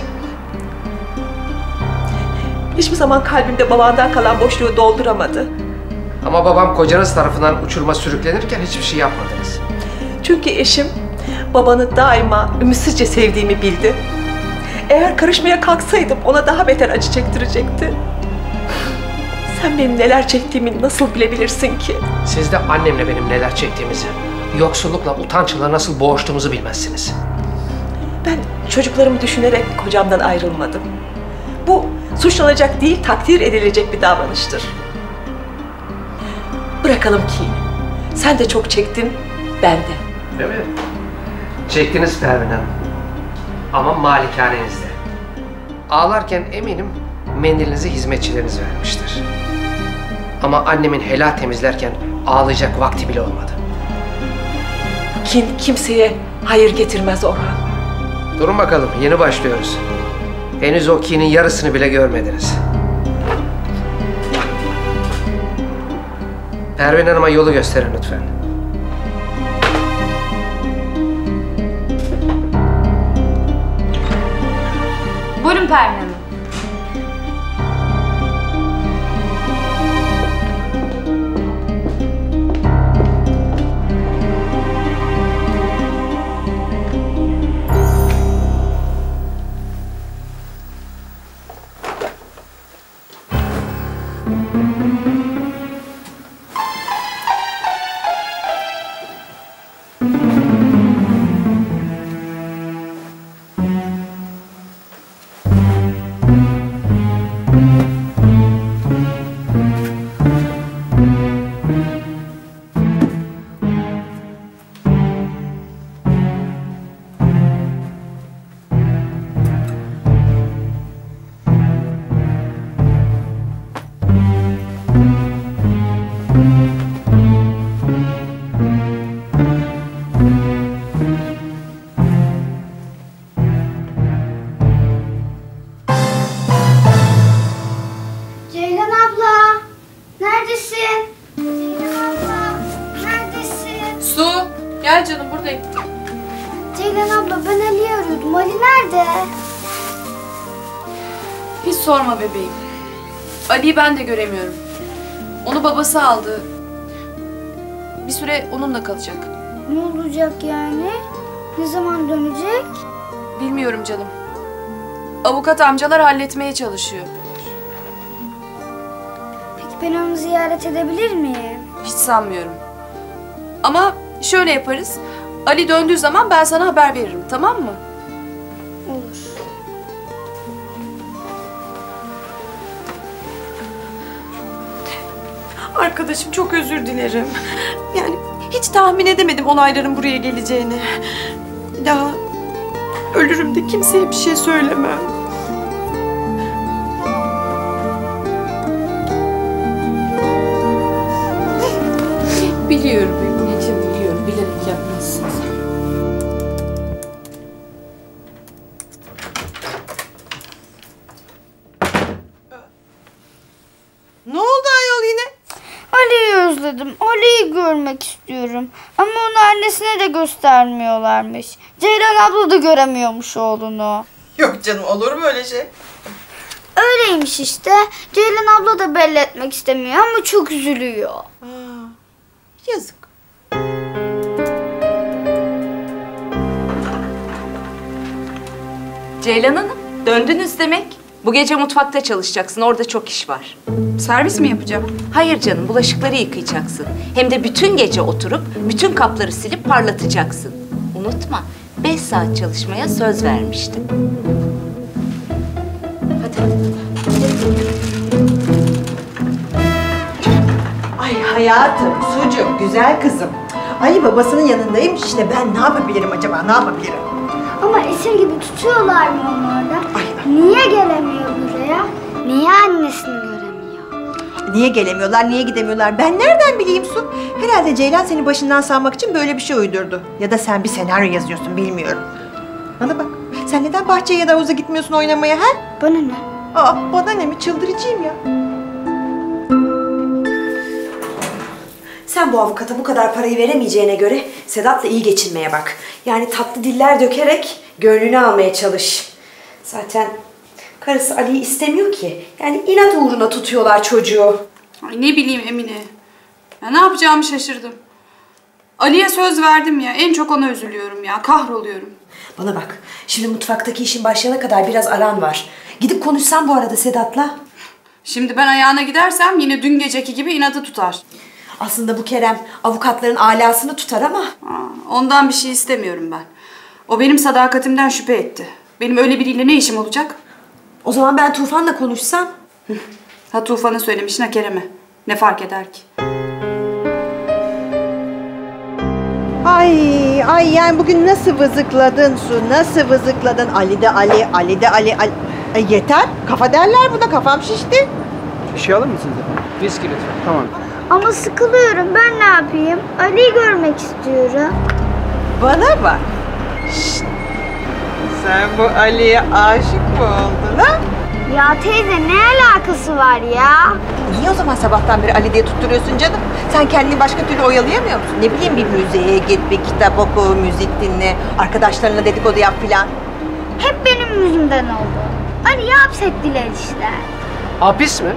hiçbir zaman kalbimde babandan kalan boşluğu dolduramadı. Ama babam kocanız tarafından uçuruma sürüklenirken hiçbir şey yapmadınız. Çünkü eşim babanı daima ümitsizce sevdiğimi bildi. Eğer karışmaya kalksaydım ona daha beter acı çektirecekti. Sen benim neler çektiğimi nasıl bilebilirsin ki? Siz de annemle benim neler çektiğimizi, yoksullukla, utançla nasıl boğuştuğumuzu bilmezsiniz. Ben çocuklarımı düşünerek kocamdan ayrılmadım. Bu suçlanacak değil, takdir edilecek bir davranıştır. Bırakalım ki sen de çok çektin, ben de. Değil mi? Çektiniz Pervin Hanım. Ama malikanenizde. Ağlarken eminim mendilinizi hizmetçileriniz vermiştir. Ama annemin helal temizlerken ağlayacak vakti bile olmadı. Kin kimseye hayır getirmez Orhan. Durun bakalım, yeni başlıyoruz. Henüz o kinin yarısını bile görmediniz. Pervin Hanım'a yolu gösterin lütfen. Buyurun Pervin Hanım. Ceylan abla, neredesin? Ceylan abla, neredesin? Su, gel canım buradayım. Ceylan abla ben Ali'yi arıyordum. Ali nerede? Hiç sorma bebeğim. Ali'yi ben de göremiyorum. Onu babası aldı. Bir süre onunla kalacak. Ne olacak yani? Ne zaman dönecek? Bilmiyorum canım. Avukat amcalar halletmeye çalışıyor. Peki ben onu ziyaret edebilir miyim? Hiç sanmıyorum. Ama şöyle yaparız. Ali döndüğü zaman ben sana haber veririm, tamam mı? Olur. Arkadaşım çok özür dilerim. Yani hiç tahmin edemedim olayların buraya geleceğini. Bir daha ölürüm de kimseye bir şey söylemem. Biliyorum Emineciğim, biliyorum. Bilerek yapmazsın sen. Ne oldu ayol yine? Ali'yi özledim. Ali'yi görmek istiyorum. Ama onu annesine de göstermiyorlarmış. Ceylan abla da göremiyormuş oğlunu. Yok canım, olur mu öyle şey? Öyleymiş işte. Ceylan abla da belli etmek istemiyor ama çok üzülüyor. Yazık. Ceylan Hanım, döndünüz demek. Bu gece mutfakta çalışacaksın, orada çok iş var. Servis mi yapacağım? Hayır canım, bulaşıkları yıkayacaksın. Hem de bütün gece oturup bütün kapları silip parlatacaksın. Unutma, 5 saat çalışmaya söz vermiştin. Ay hayatım, sucuk, güzel kızım. Ali babasının yanındaymış işte, ben ne yapabilirim acaba, ne yapabilirim? Ama esir gibi tutuyorlar mı onu orada? Niye gelemiyor buraya? Niye annesini göremiyor? Niye gelemiyorlar, niye gidemiyorlar? Ben nereden bileyim Su? Herhalde Ceylan seni başından savmak için böyle bir şey uydurdu. Ya da sen bir senaryo yazıyorsun, bilmiyorum. Bana bak, sen neden bahçeye ya da havuza gitmiyorsun oynamaya ha? Bana ne? Aa, bana ne mi? Çıldırıcıyım ya. Sen bu avukata bu kadar parayı veremeyeceğine göre Sedat'la iyi geçinmeye bak. Yani tatlı diller dökerek gönlünü almaya çalış. Zaten karısı Ali'yi istemiyor ki. Yani inat uğruna tutuyorlar çocuğu. Ay ne bileyim Emine. Ya ne yapacağımı şaşırdım. Ali'ye söz verdim ya. En çok ona üzülüyorum ya. Kahroluyorum. Bana bak, şimdi mutfaktaki işin başlayana kadar biraz aran var. Gidip konuşsan bu arada Sedat'la. Şimdi ben ayağına gidersem yine dün geceki gibi inadı tutar. Aslında bu Kerem avukatların alasını tutar ama... Ondan bir şey istemiyorum ben. O benim sadakatimden şüphe etti. Benim öyle biriyle ne işim olacak? O zaman ben Tufan'la konuşsam? Ha Tufan'a söylemişsin ha Kerem'e. Ne fark eder ki? Ay yani bugün nasıl vızıkladın Su, nasıl vızıkladın? Ali de Ali, Ali de Ali, Ali. Ay yeter, kafa derler buna, kafam şişti. Bir şey alır mısınız efendim? Viski lütfen. Tamam. Ama sıkılıyorum. Ben ne yapayım? Ali'yi görmek istiyorum. Bana bak. Şşt. Sen bu Ali'ye aşık mı oldun ha? Ya teyze ne alakası var ya? Niye o zaman sabahtan beri Ali diye tutturuyorsun canım? Sen kendini başka türlü oyalayamıyor musun? Ne bileyim, bir müzeye git, bir kitap oku, müzik dinle, arkadaşlarına dedikodu yap filan. Hep benim yüzümden oldu. Ali'yi hapsettiler işte. Hapis mi?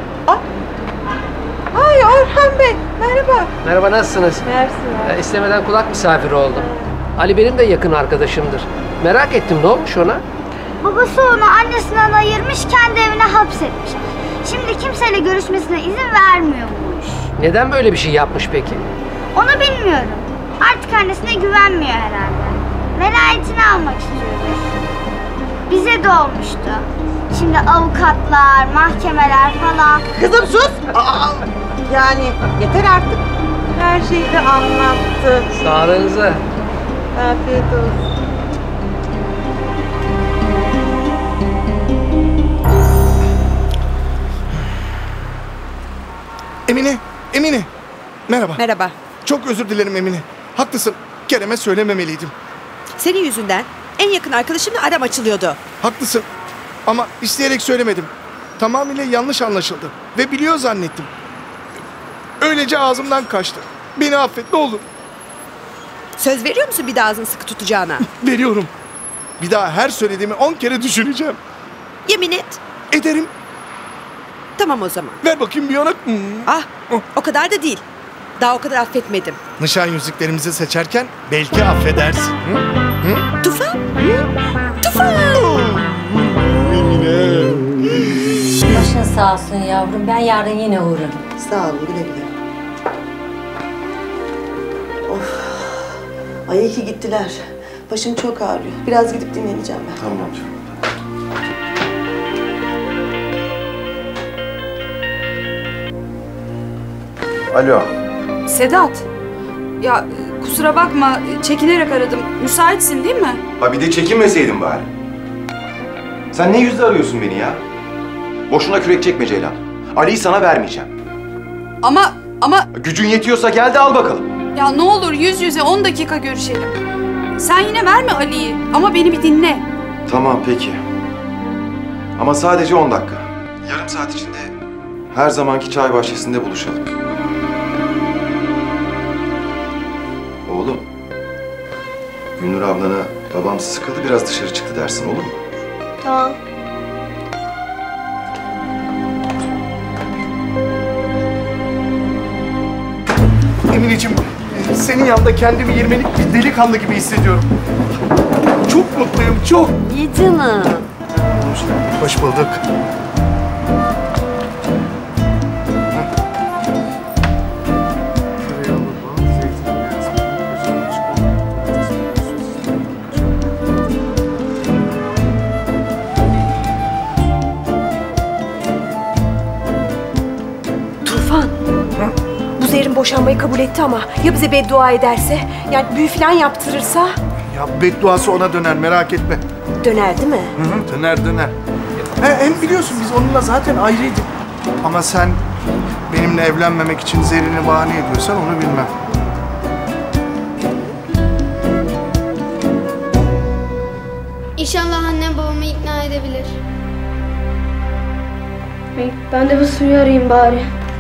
Ay Orhan Bey, merhaba. Merhaba, nasılsınız? Mersi. İstemeden kulak misafiri oldum. Ali benim de yakın arkadaşımdır. Merak ettim, ne olmuş ona? Babası onu annesinden ayırmış, kendi evine hapsetmiş. Şimdi kimseyle görüşmesine izin vermiyormuş. Neden böyle bir şey yapmış peki? Onu bilmiyorum. Artık annesine güvenmiyor herhalde. Velayetini almak istiyormuş. Bize de olmuştu. Şimdi avukatlar, mahkemeler falan. Kızım sus! Aa, yani yeter artık. Her şeyi de anlattı. Sağlığınıza. Afiyet olsun. Emine. Merhaba. Merhaba. Çok özür dilerim Emine. Haklısın. Kerem'e söylememeliydim. Senin yüzünden en yakın arkadaşımla aram açılıyordu. Haklısın. Ama isteyerek söylemedim. Tamamıyla yanlış anlaşıldı. Ve biliyor zannettim. Öylece ağzımdan kaçtı. Beni affet ne olur. Söz veriyor musun bir daha ağzını sıkı tutacağına? Veriyorum. Bir daha her söylediğimi 10 kere düşüneceğim. Yemin et. Ederim. Tamam o zaman. Ver bakayım bir yanak. Ah, o kadar da değil. Daha o kadar affetmedim. Nişan yüzüklerimizi seçerken belki affedersin. Hı? Tufan? Tufan! Emine. Başın sağ olsun yavrum. Ben yarın yine uğrarım. Sağ ol, güle güle. Of. Ay iyi ki gittiler. Başım çok ağrıyor. Biraz gidip dinleneceğim ben. Tamam canım. Alo. Sedat. Ya kusura bakma, çekinerek aradım. Müsaitsin değil mi? Ha bir de çekinmeseydin bari. Sen ne yüzle arıyorsun beni ya? Boşuna kürek çekme Ceylan. Ali'yi sana vermeyeceğim. Ama... Gücün yetiyorsa gel de al bakalım. Ya ne olur yüz yüze 10 dakika görüşelim. Sen yine verme Ali'yi ama beni bir dinle. Tamam peki. Ama sadece 10 dakika. Yarım saat içinde her zamanki çay bahçesinde buluşalım. Oğlum. Gülnur ablana babam sıkıldı biraz dışarı çıktı dersin olur mu? Tamam. Emineciğim, senin yanında kendimi 20'lik bir delikanlı gibi hissediyorum. Çok mutluyum, çok. İyi canım. Hoş bulduk. Tufan. Bu Zerrin boşanmayı kabul etti ama ya bize beddua ederse? Yani büyü falan yaptırırsa? Ya bedduası ona döner, merak etme. Döner değil mi? Hı, döner. Hem biliyorsun biz onunla zaten ayrıydık. Ama sen benimle evlenmemek için Zerrin'i bahane ediyorsan onu bilmem. İnşallah annem babamı ikna edebilir. Ben de bu suyu arayayım bari.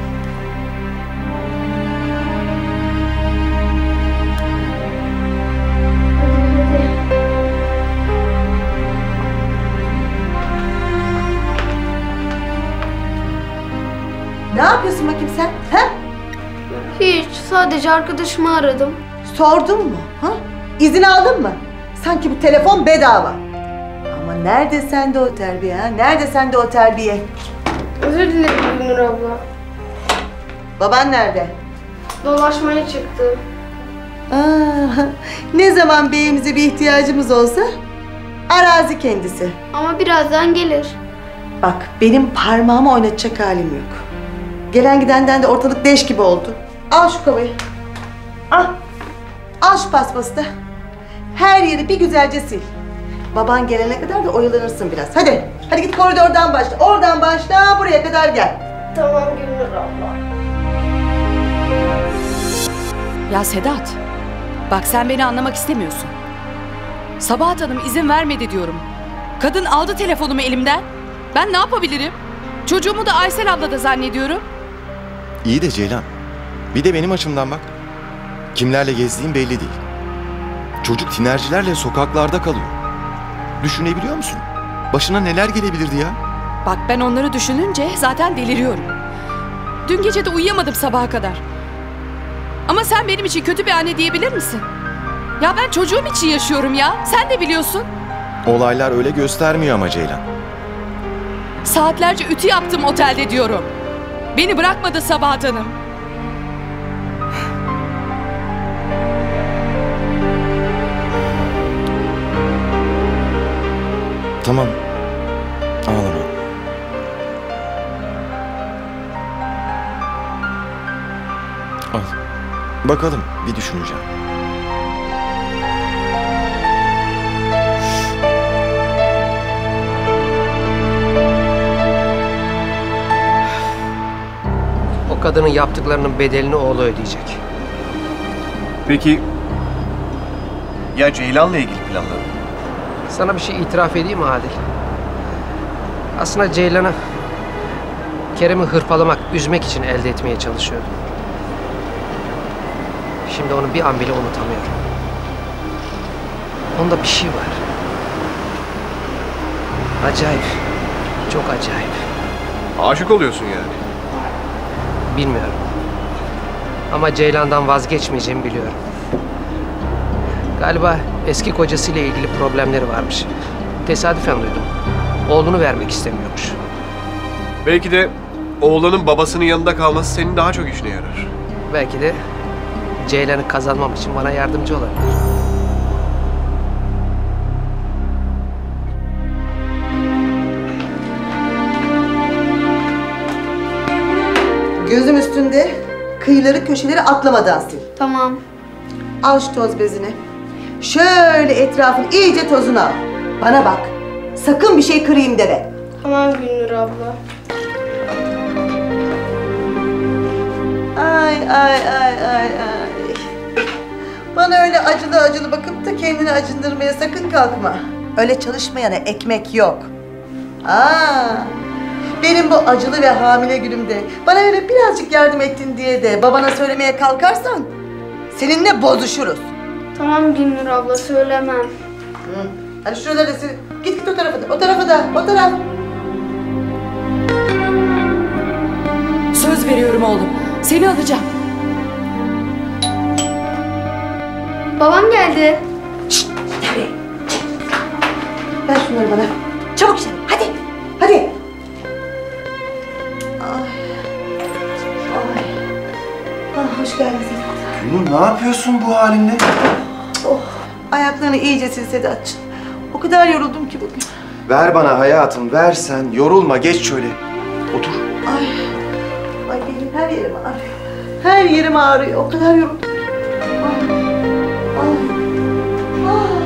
Ne yapıyorsun bakayım sen? He? Hiç, sadece arkadaşımı aradım. Sordun mu? Ha? İzin aldın mı? Sanki bu telefon bedava. Ama nerede sende o terbiye ha? Nerede sende o terbiye? Özür dilerim Gülnur abla. Baban nerede? Dolaşmaya çıktı. Ne zaman beyimize bir ihtiyacımız olsa arazi kendisi. Ama birazdan gelir. Bak benim parmağımı oynatacak halim yok. Gelen gidenden de ortalık leş gibi oldu. Al şu kovayı. Al. Al şu paspası da. Her yeri bir güzelce sil. Baban gelene kadar da oyalanırsın biraz. Hadi. Hadi git koridordan başla. Oradan başla buraya kadar gel. Tamam Gülnur abla. Ya Sedat, bak sen beni anlamak istemiyorsun. Sabahat Hanım izin vermedi diyorum. Kadın aldı telefonumu elimden. Ben ne yapabilirim? Çocuğumu da Aysel abla da zannediyorum. İyi de Ceylan. Bir de benim açımdan bak. Kimlerle gezdiğim belli değil. Çocuk tinercilerle sokaklarda kalıyor. Düşünebiliyor musun? Başına neler gelebilirdi ya? Bak ben onları düşününce zaten deliriyorum. Dün gece de uyuyamadım sabaha kadar. Ama sen benim için kötü bir anne diyebilir misin? Ya ben çocuğum için yaşıyorum ya. Sen de biliyorsun. Olaylar öyle göstermiyor ama Ceylan. Saatlerce ütü yaptım otelde diyorum. Beni bırakmadı Sabahat Hanım. Tamam. Ağlama. Al. Bakalım bir düşüneceğim. O kadının yaptıklarının bedelini oğlu ödeyecek. Peki ya Ceylan'la ilgili planların? Sana bir şey itiraf edeyim mi Adil? Aslında Ceylan'ı Kerem'i hırpalamak, üzmek için elde etmeye çalışıyordum. Şimdi onu bir an bile unutamıyorum. Onda bir şey var. Acayip. Çok acayip. Aşık oluyorsun yani. Bilmiyorum. Ama Ceylan'dan vazgeçmeyeceğimi biliyorum. Galiba eski kocasıyla ilgili problemleri varmış. Tesadüfen duydum. Oğlunu vermek istemiyormuş. Belki de oğlanın babasının yanında kalması senin daha çok işine yarar. Belki de Ceylan'ı kazanmam için bana yardımcı olabilir. Gözüm üstünde, kıyıları köşeleri atlamadan sil. Tamam. Al şu toz bezini. Şöyle etrafın iyice tozunu al. Bana bak, sakın bir şey kırayım deme. Tamam Gülnur abla. Ay ay ay ay ay. Bana öyle acılı acılı bakıp da kendini acındırmaya sakın kalkma. Öyle çalışmayana ekmek yok. Benim bu acılı ve hamile günümde bana öyle birazcık yardım ettin diye de babana söylemeye kalkarsan seninle bozuşuruz. Tamam Gülnur abla, söylemem. Hadi şuraları sil. Git o tarafa da, o tarafa da, o taraf. Söz veriyorum oğlum. Seni alacağım. Babam geldi. Ver şunları bana. Çabuk sen. Hadi. Hadi. Ay. Ay. Hoş geldin Sedat. Gülnur ne yapıyorsun bu halinde? Oh. Ayaklarını iyice sil Sedat'cığım. O kadar yoruldum ki bugün. Ver bana hayatım, ver sen. Yorulma, geç şöyle. Otur. Ay. Ay benim her yerim ağrıyor. Her yerim ağrıyor. O kadar yoruldum. Ay. Ay. Ah.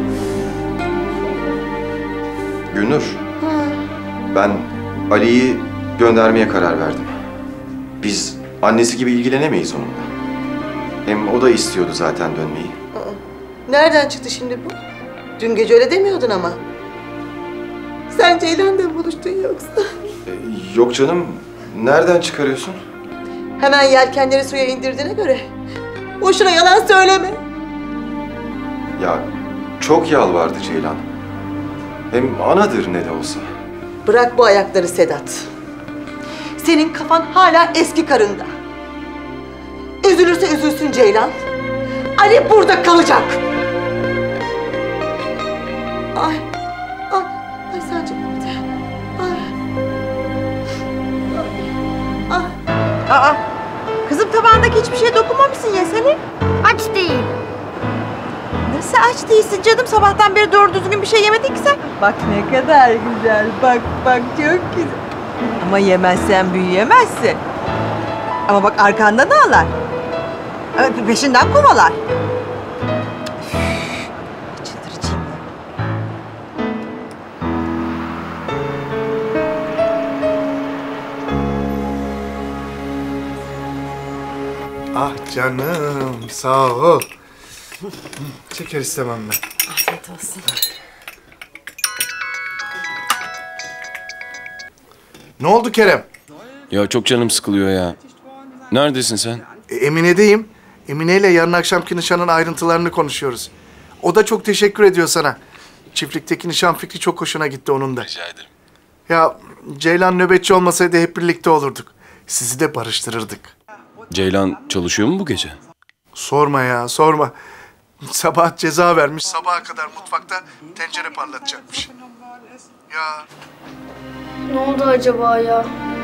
Gülnur, ben Ali'yi göndermeye karar verdim. Biz annesi gibi ilgilenemeyiz onunla. Hem o da istiyordu zaten dönmeyi. Nereden çıktı şimdi bu? Dün gece öyle demiyordun ama. Sen Ceylan'la mı buluştun yoksa? Yok canım, nereden çıkarıyorsun? Hemen yelkenleri suya indirdiğine göre. Boşuna yalan söyleme. Ya çok yalvardı Ceylan. Hem anadır ne de olsa. Bırak bu ayakları Sedat. Senin kafan hala eski karında. Üzülürse üzülsün Ceylan. Ali burada kalacak. Ay, ay, ay sancım. Ay. Ay. Aa, kızım tabağındaki hiçbir şeye dokunmamışsın, yesene. Aç değil. Nasıl aç değilsin canım? Sabahtan beri doğru düzgün bir şey yemedin ki sen. Bak ne kadar güzel. Bak bak çok güzel. Ama yemezsen büyüyemezsin. Ama bak arkandan ağlar. Peşinden kovalar. Çıldıracağım. Ah canım, sağ ol. Şeker istemem ben. Afiyet olsun. Ne oldu Kerem? Ya çok canım sıkılıyor ya. Neredesin sen? Emine'deyim. Emine ile yarın akşamki nişanın ayrıntılarını konuşuyoruz. O da çok teşekkür ediyor sana. Çiftlikteki nişan fikri çok hoşuna gitti onun da. Rica ederim. Ya Ceylan nöbetçi olmasaydı hep birlikte olurduk. Sizi de barıştırırdık. Ceylan çalışıyor mu bu gece? Sorma ya, sorma. Sabah ceza vermiş, sabaha kadar mutfakta tencere parlatacakmış. Ya Ne oldu acaba ya?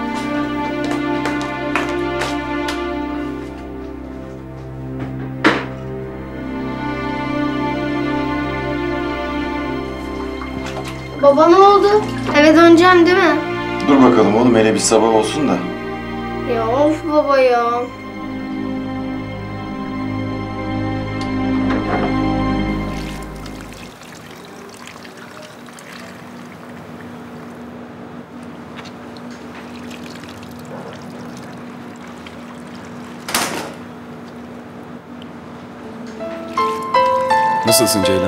Baba ne oldu? Eve döneceğim değil mi? Dur bakalım oğlum, hele bir sabah olsun da. Ya of baba ya. Nasılsın Ceylan?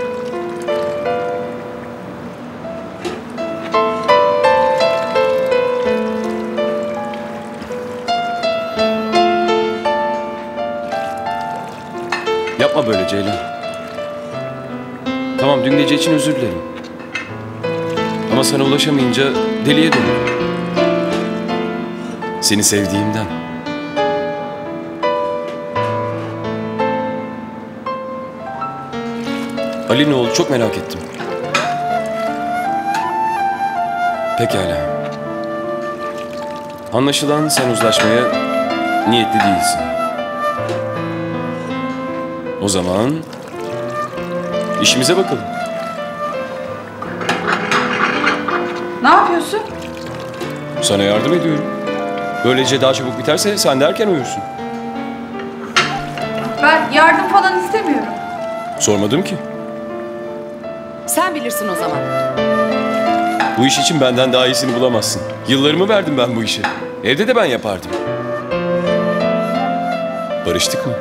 Yapma böyle Ceylan. Tamam, dün gece için özür dilerim. Ama sana ulaşamayınca deliye döndüm. Seni sevdiğimden. Ali ne oldu? Çok merak ettim. Pekala. Anlaşılan sen uzlaşmaya niyetli değilsin. O zaman işimize bakalım. Ne yapıyorsun? Sana yardım ediyorum. Böylece daha çabuk biterse sen de erken uyursun. Ben yardım falan istemiyorum. Sormadım ki. Sen bilirsin o zaman. Bu iş için benden daha iyisini bulamazsın. Yıllarımı verdim ben bu işe. Evde de ben yapardım. Barıştık mı?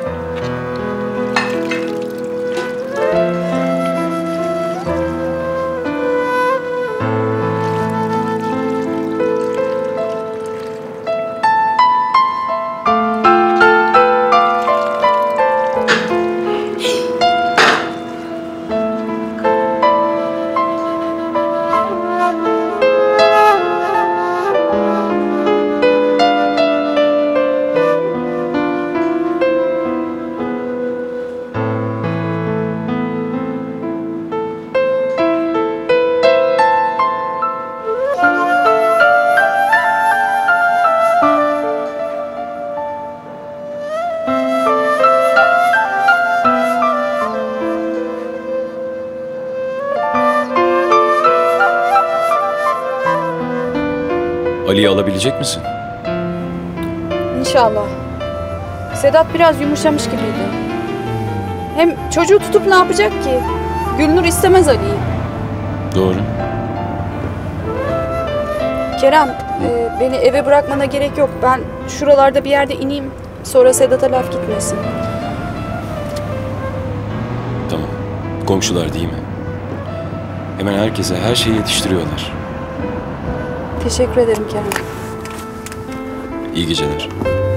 Ali'yi alabilecek misin? İnşallah. Sedat biraz yumuşamış gibiydi. Hem çocuğu tutup ne yapacak ki? Gülnur istemez Ali'yi. Doğru. Kerem, beni eve bırakmana gerek yok. Ben şuralarda bir yerde ineyim. Sonra Sedat'a laf gitmesin. Tamam. Komşular değil mi? Hemen herkese her şeyi yetiştiriyorlar. Teşekkür ederim Kerem. İyi geceler.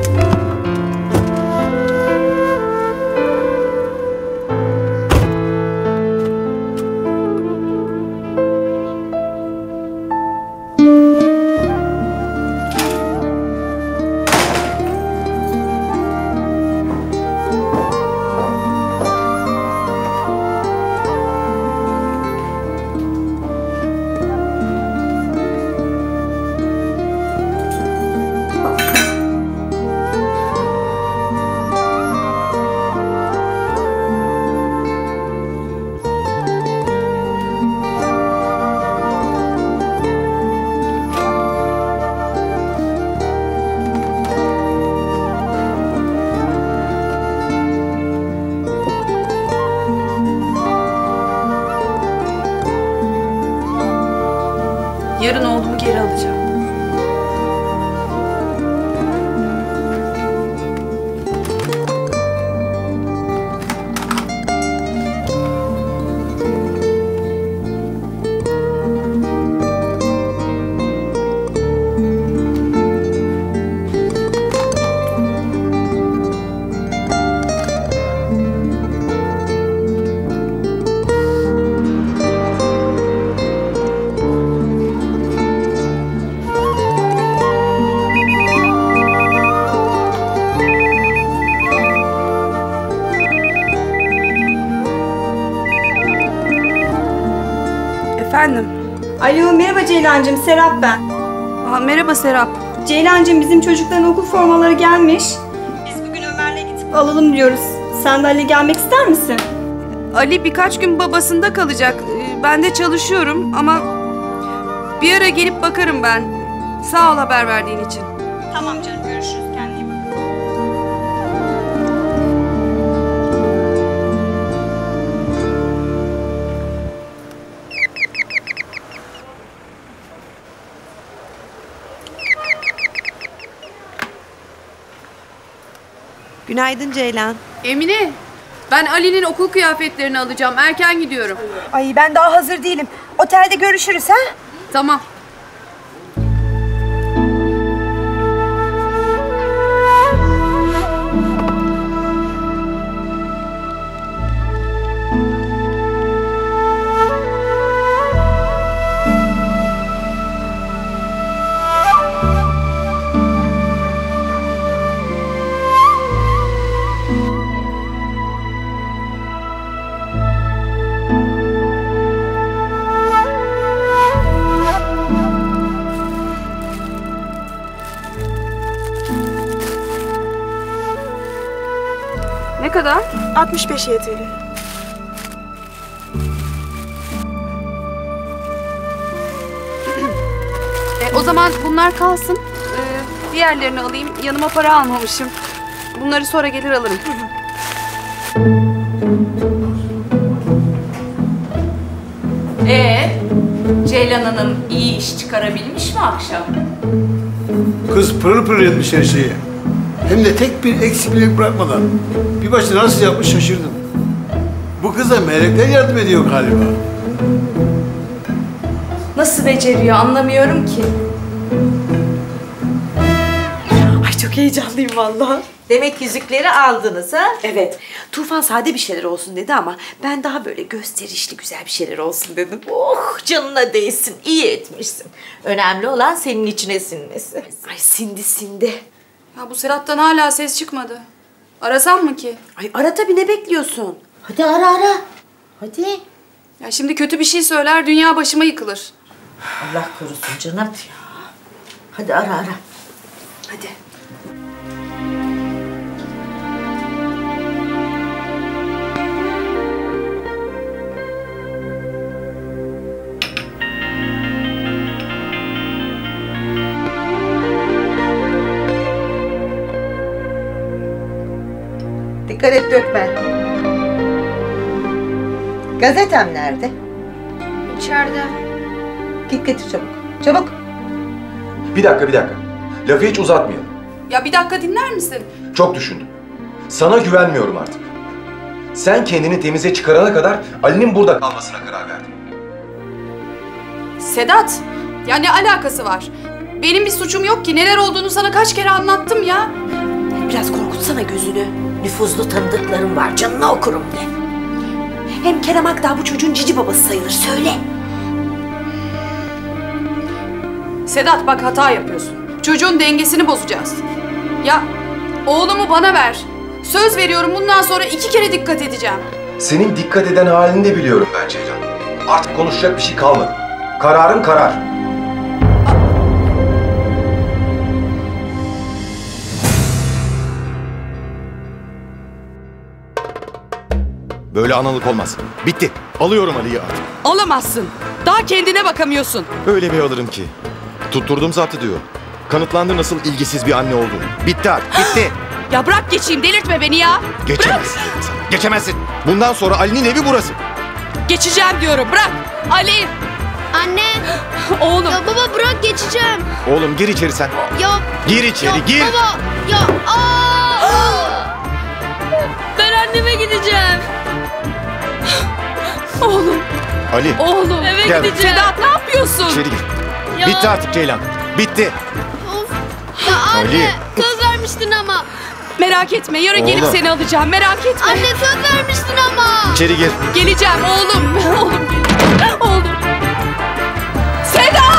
Yarın oğlumu geri alacağım. Efendim? Alo merhaba Ceylancığım, Serap ben. Merhaba Serap. Ceylancığım bizim çocukların okul formaları gelmiş. Biz bugün Ömer'le gidip alalım diyoruz. Sen de Ali gelmek ister misin? Ali birkaç gün babasında kalacak. Ben de çalışıyorum ama bir ara gelip bakarım ben. Sağ ol haber verdiğin için. Tamam canım, görüşürüz, kendine iyi bak. Günaydın Ceylan. Emine, ben Ali'nin okul kıyafetlerini alacağım. Erken gidiyorum. Ay ben daha hazır değilim. Otelde görüşürüz ha? Tamam. Ne kadar? 65 YTL. O zaman bunlar kalsın. Diğerlerini alayım. Yanıma para almamışım. Bunları sonra gelir alırım. Ceylan Hanım iyi iş çıkarabilmiş mi akşam? Kız pırıl pırıl etmiş her şeyi. Hem de tek bir eksik bile bırakmadan. Bir başta nasıl yapmış şaşırdım. Bu kıza melekler yardım ediyor galiba. Nasıl beceriyor anlamıyorum ki. Ay çok heyecanlıyım vallahi. Demek yüzükleri aldınız ha? Evet. Tufan sade bir şeyler olsun dedi ama ben daha böyle gösterişli güzel bir şeyler olsun dedim. Oh canına değsin. İyi etmişsin. Önemli olan senin içine sinmesi. Ay sindi. Ya bu Serhat'tan hala ses çıkmadı. Arasam mı ki? Ay ara tabii, ne bekliyorsun? Hadi ara. Hadi. Ya şimdi kötü bir şey söyler, dünya başıma yıkılır. Allah korusun canım. Hadi ara. Hadi. Dikkat et dökme. Gazetem nerede? İçeride. Git getir çabuk. Çabuk. Bir dakika. Lafı hiç uzatmayalım. Ya bir dakika dinler misin? Çok düşündüm. Sana güvenmiyorum artık. Sen kendini temize çıkarana kadar Ali'nin burada kalmasına karar verdin. Sedat, ya ne alakası var? Benim bir suçum yok ki. Neler olduğunu sana kaç kere anlattım ya. Biraz korkutsana gözünü. Nüfuzlu tanıdıklarım var. Canını okurum de. Hem Kerem Akdağ bu çocuğun cici babası sayılır. Söyle. Sedat bak hata yapıyorsun. Çocuğun dengesini bozacağız. Ya oğlumu bana ver. Söz veriyorum bundan sonra 2 kere dikkat edeceğim. Senin dikkat eden halini de biliyorum ben Ceylan. Artık konuşacak bir şey kalmadı. Kararın karar. Böyle analık olmaz. Bitti. Alıyorum Ali'yi artık. Alamazsın. Daha kendine bakamıyorsun. Öyle bir alırım ki. Tutturdum zaten diyor. Kanıtlandı nasıl ilgisiz bir anne olduğunu. Bitti artık, bitti. Ya bırak geçeyim, delirtme beni ya. Geçemezsin dedim sana. Geçemezsin. Bundan sonra Ali'nin evi burası. Geçeceğim diyorum, bırak. Ali. Anne. Oğlum. Ya baba bırak geçeceğim. Oğlum gir içeri sen. Ya. Gir içeri, gir. Baba. Ya. Ben anneme gideceğim. Oğlum. Ali. Oğlum. Eve Gel. gideceğim. Sedat ne yapıyorsun? İçeri gir. Ya. Bitti artık Ceylan. Bitti. Ya anne. Ali. Söz vermiştin ama. Merak etme, yarın gelip Oğlum. seni alacağım. Merak etme. Anne söz vermiştin ama. İçeri gir. Geleceğim oğlum. Oğlum geleceğim. Oğlum. Sedat!